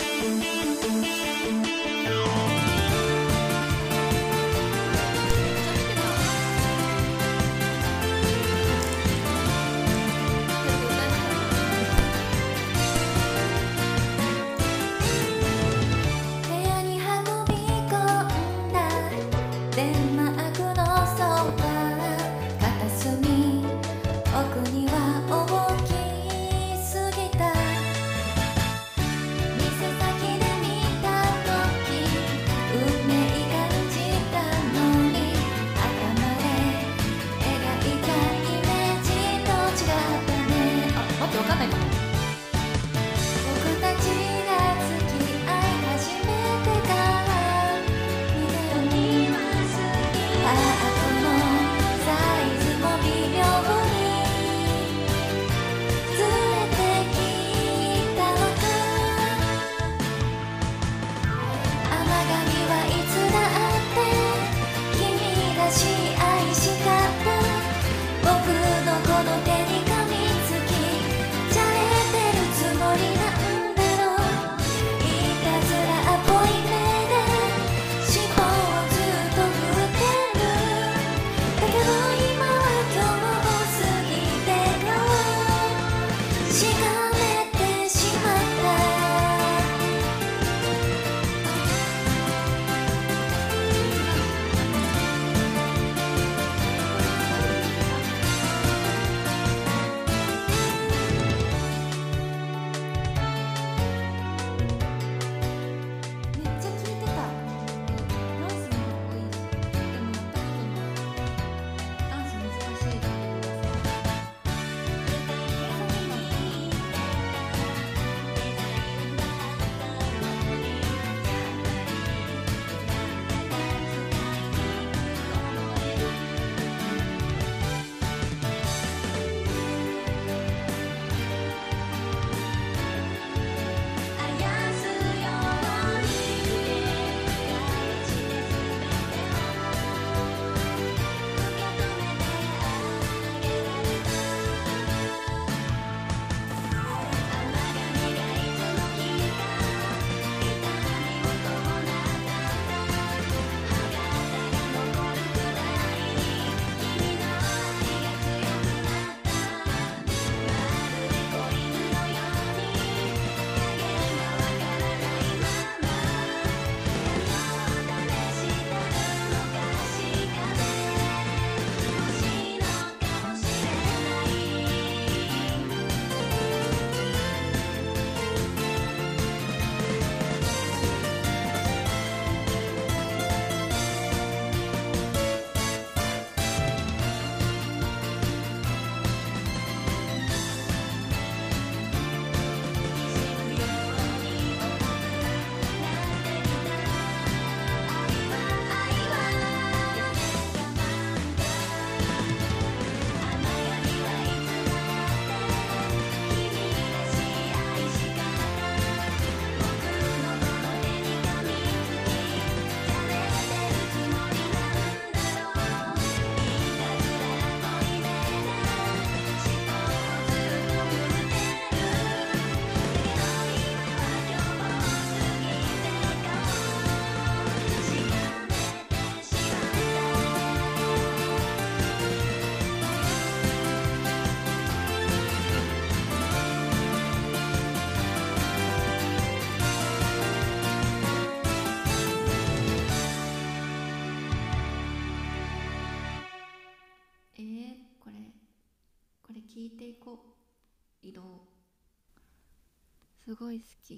聞いていこう。移動すごい好き。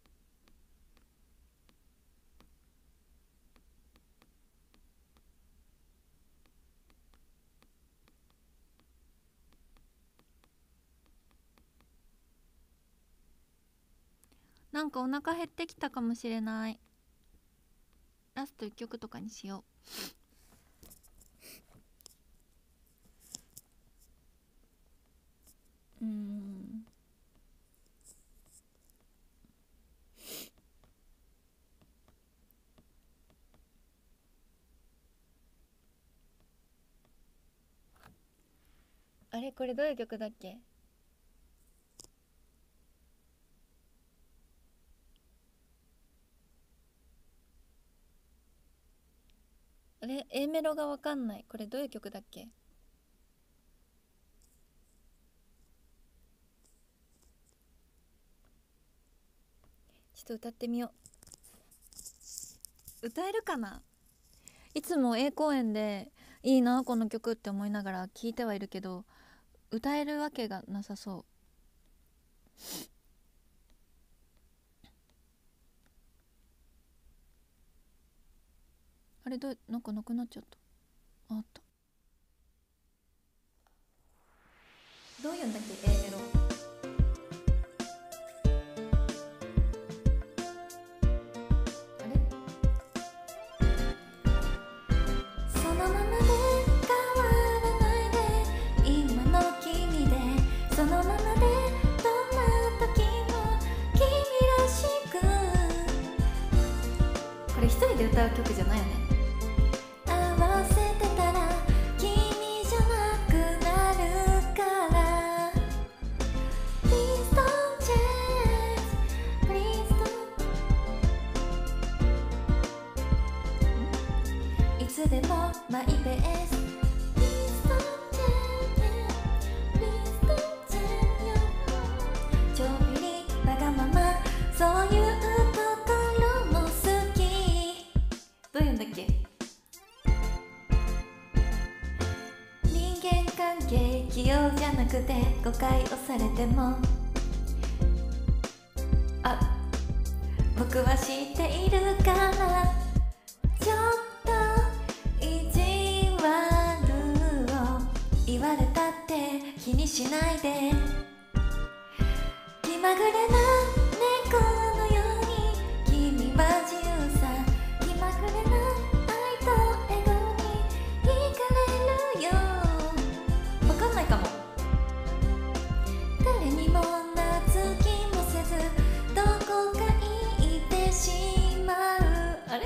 なんかお腹減ってきたかもしれない。ラストいっきょくとかにしよう。うーんあれこれどういう曲だっけ？あれ A メロがわかんない。これどういう曲だっけ？ちょっと歌ってみよう。歌えるかな？いつも A 公演でいいなこの曲って思いながら聴いてはいるけど、歌えるわけがなさそう。あれどう、なんかなくなっちゃった。あった。どういうんだっけ A メロ。あれそのままで変わらないで今の君でそのままでどんな時も君らしく。これ一人で歌う曲じゃないよね。合わせてたら君じゃなくなるから Please don't change Please don't いつでもマイペース Please don't change Please don't change ちょびりわがままそういうところも好き。どういうんだっけ？人間関係器用じゃなくて誤解をされてもあ僕は知っているからちょっと意地悪を言われたって気にしないで気まぐれな猫のように君は自由さ気まぐれな愛と笑顔に惹かれるよ。わかんないかも。誰にも懐きもせずどこか行ってしまう。あれ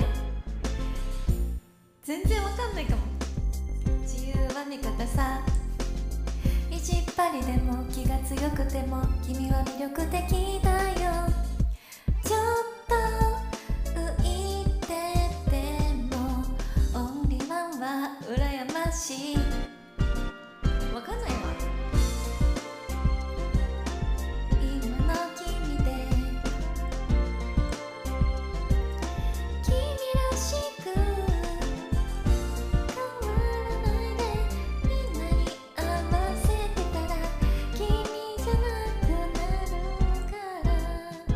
全然わかんないかも。自由は味方さ意地っ張りでも気が強くても君は魅力的だよ。ちょっと浮いててもオンリーワンは羨ましい。わかんないわ。今の君で君らしく変わらないでみんなに合わせてたら君じゃなくなるから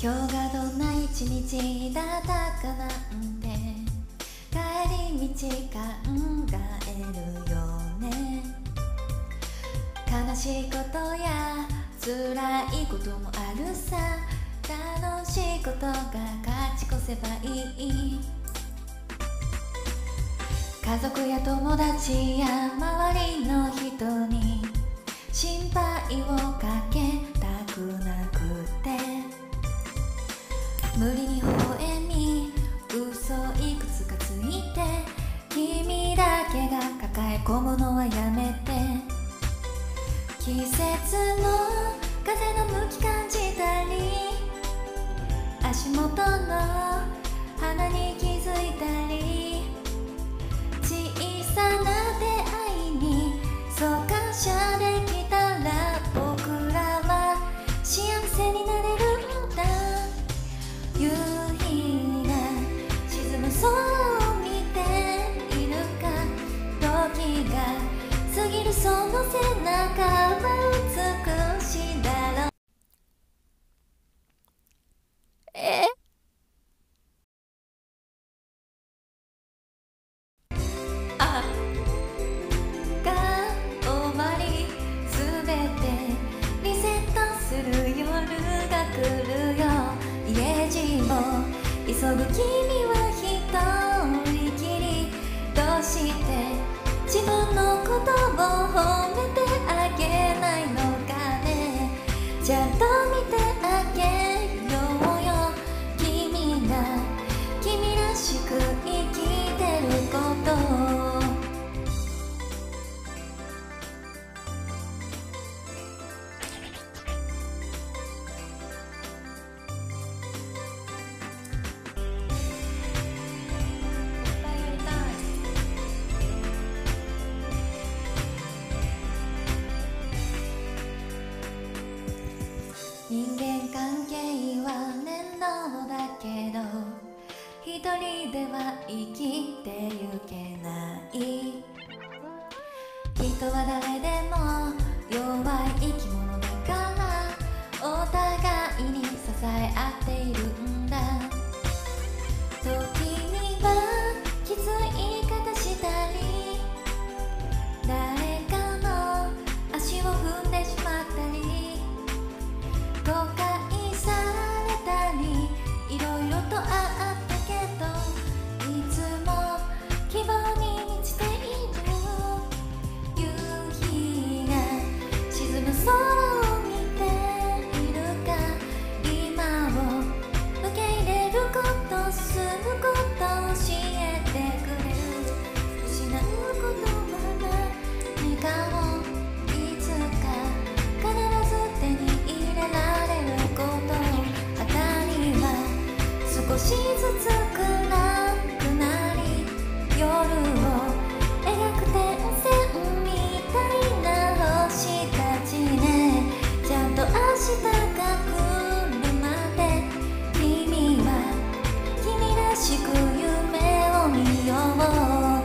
今日がどんな一日だったかなんて帰り道考えるよね。悲しいことや辛いこともあるさ。楽しいことが勝ち越せばいい。家族や友達や周りの人に心配をかけたくなくて、無理に微笑み嘘いくつかついて、君だけが抱え込むのはやめて。季節の風の向き感じたり、足元の花に気づいたり、小さな出会いにそう感謝できたら、僕らは幸せになれるんだ。夕日が沈む空を見ているか、時が過ぎるその背中は美しいだろう。えあが終わり、すべてリセットする夜が来るよ。家路を急ぐ君は一人きり。どうして自分のことを褒めてあげないのかね。ちゃんと見てあげようよ。君が君らしく生きてることを。人間関係は面倒だけど、一人では生きてゆけない。人は誰でも弱い生き物だから、お互いに支え合っているんだ。時にはきつい言い方したり、誰かの足を踏んでしまったり、誤解されたり、いろいろとあったけど、いつも希望に満ちている。夕日が沈む空を見ているか、今を受け入れること、すぐこと教えてくれる。失うことは何かをいつか必ず手に入れられること。あたりは少しずつ暗くなり、夜を描く点線みたいな星たちね。ちゃんと明日が来るまで、君は君らしく夢を見よう。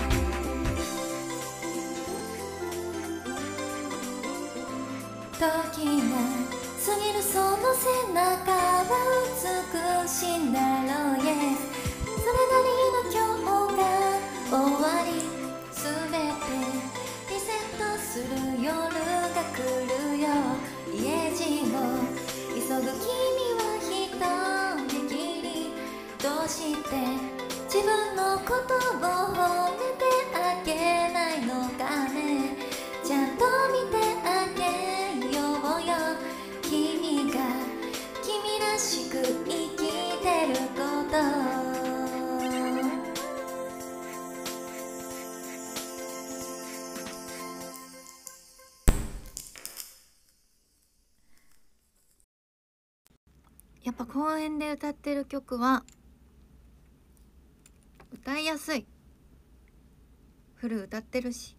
時が過ぎるその背中は美しいんだろう。 Yes、 それなりの今日が終わり、すべてリセットする夜が来るよ。家路を急ぐ君は一人きり。どうして自分のことを褒めてあげないのかね。ちゃんと見てあげようよ。君が君らしく生きてること。やっぱ公園で歌ってる曲は歌いやすい。フル歌ってるし。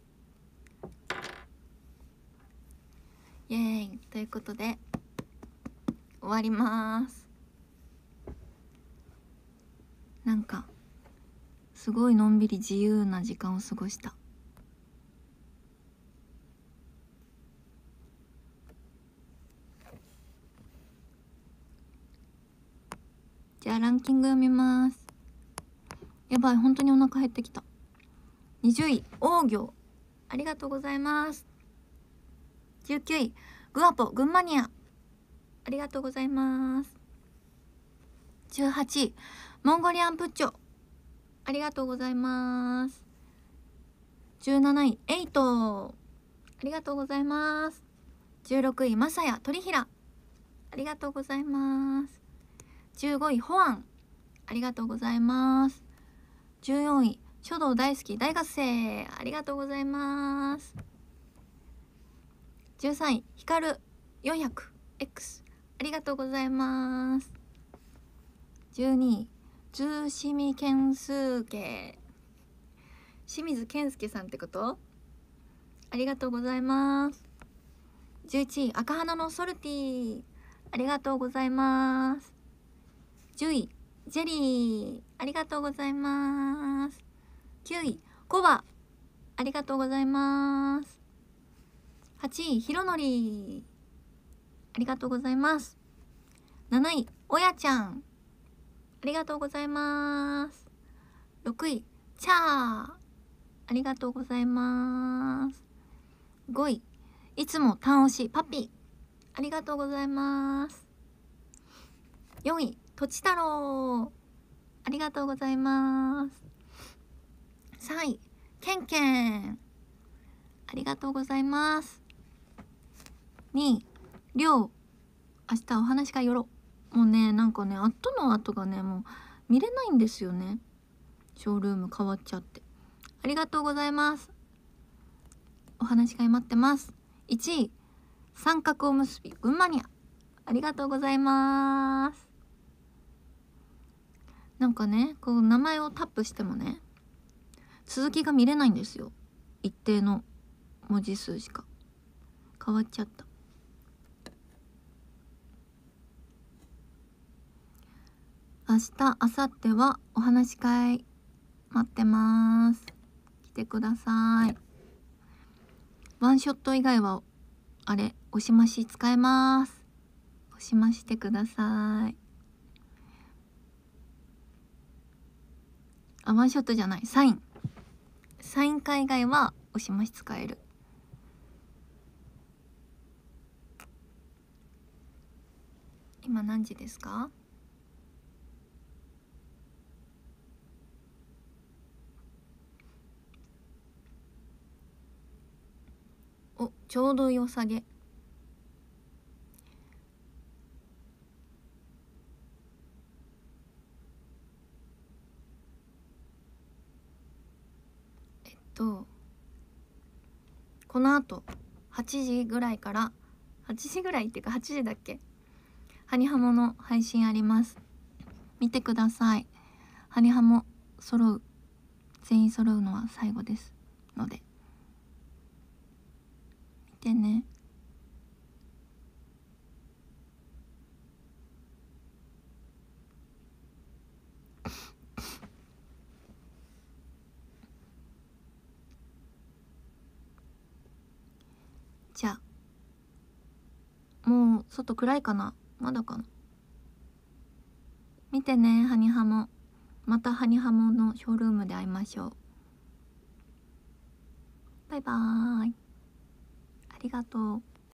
イエーイということで終わります。なんかすごいのんびり自由な時間を過ごした。 じゃあランキング読みます。やばい、本当にお腹減ってきた。にじゅういオーギョ、ありがとうございます。じゅうきゅういグアポ群馬ニア、ありがとうございます。じゅうはちいモンゴリアンプッチョ、ありがとうございます。じゅうなないエイト、ありがとうございます。じゅうろくいマサヤ鳥平、ありがとうございます。じゅうごいホアン、ありがとうございます。じゅうよんい書道大好き大学生、ありがとうございます。じゅうさんいヒカル よんひゃくエックス、 ありがとうございます。じゅうにいズーシミケンスーケ、清水健介さんってこと？ありがとうございます。じゅういちい赤花のソルティ、ありがとうございます。じゅういジェリー、ありがとうございます。きゅういコバ、ありがとうございます。はちいひろのり、ありがとうございます。なないおやちゃん、ありがとうございます。ろくいチャー、ありがとうございます。ごいいつも単押しパピ、ありがとうございます。よんいとち太郎、ありがとうございます。さんいケンケン、ありがとうございます。にいりょう、明日お話会よろ。もうね、なんかね、後の後がね、もう見れないんですよね。ショールーム変わっちゃって。ありがとうございます。お話会待ってます。いちい三角おむすび群馬にゃ、ありがとうございます。なんかね、こう名前をタップしてもね、続きが見れないんですよ。一定の文字数しか。変わっちゃった。明日明後日はお話会待ってます。来てください。ワンショット以外はあれ押し増し使えます。押し増してください。あ、ワンショットじゃない、サインサイン会以外は押し増し使える。今何時ですか？お、ちょうど良さげ。えっとこのあとはちじぐらいから、はちじぐらいっていうかはちじだっけ、ハニハモの配信あります。見てください。ハニハモ揃う、全員揃うのは最後ですので見てね。じゃあもう外暗いかな、まだかな。見てね、ハニハモ。またハニハモのショールームで会いましょう。バイバーイ。ありがとう。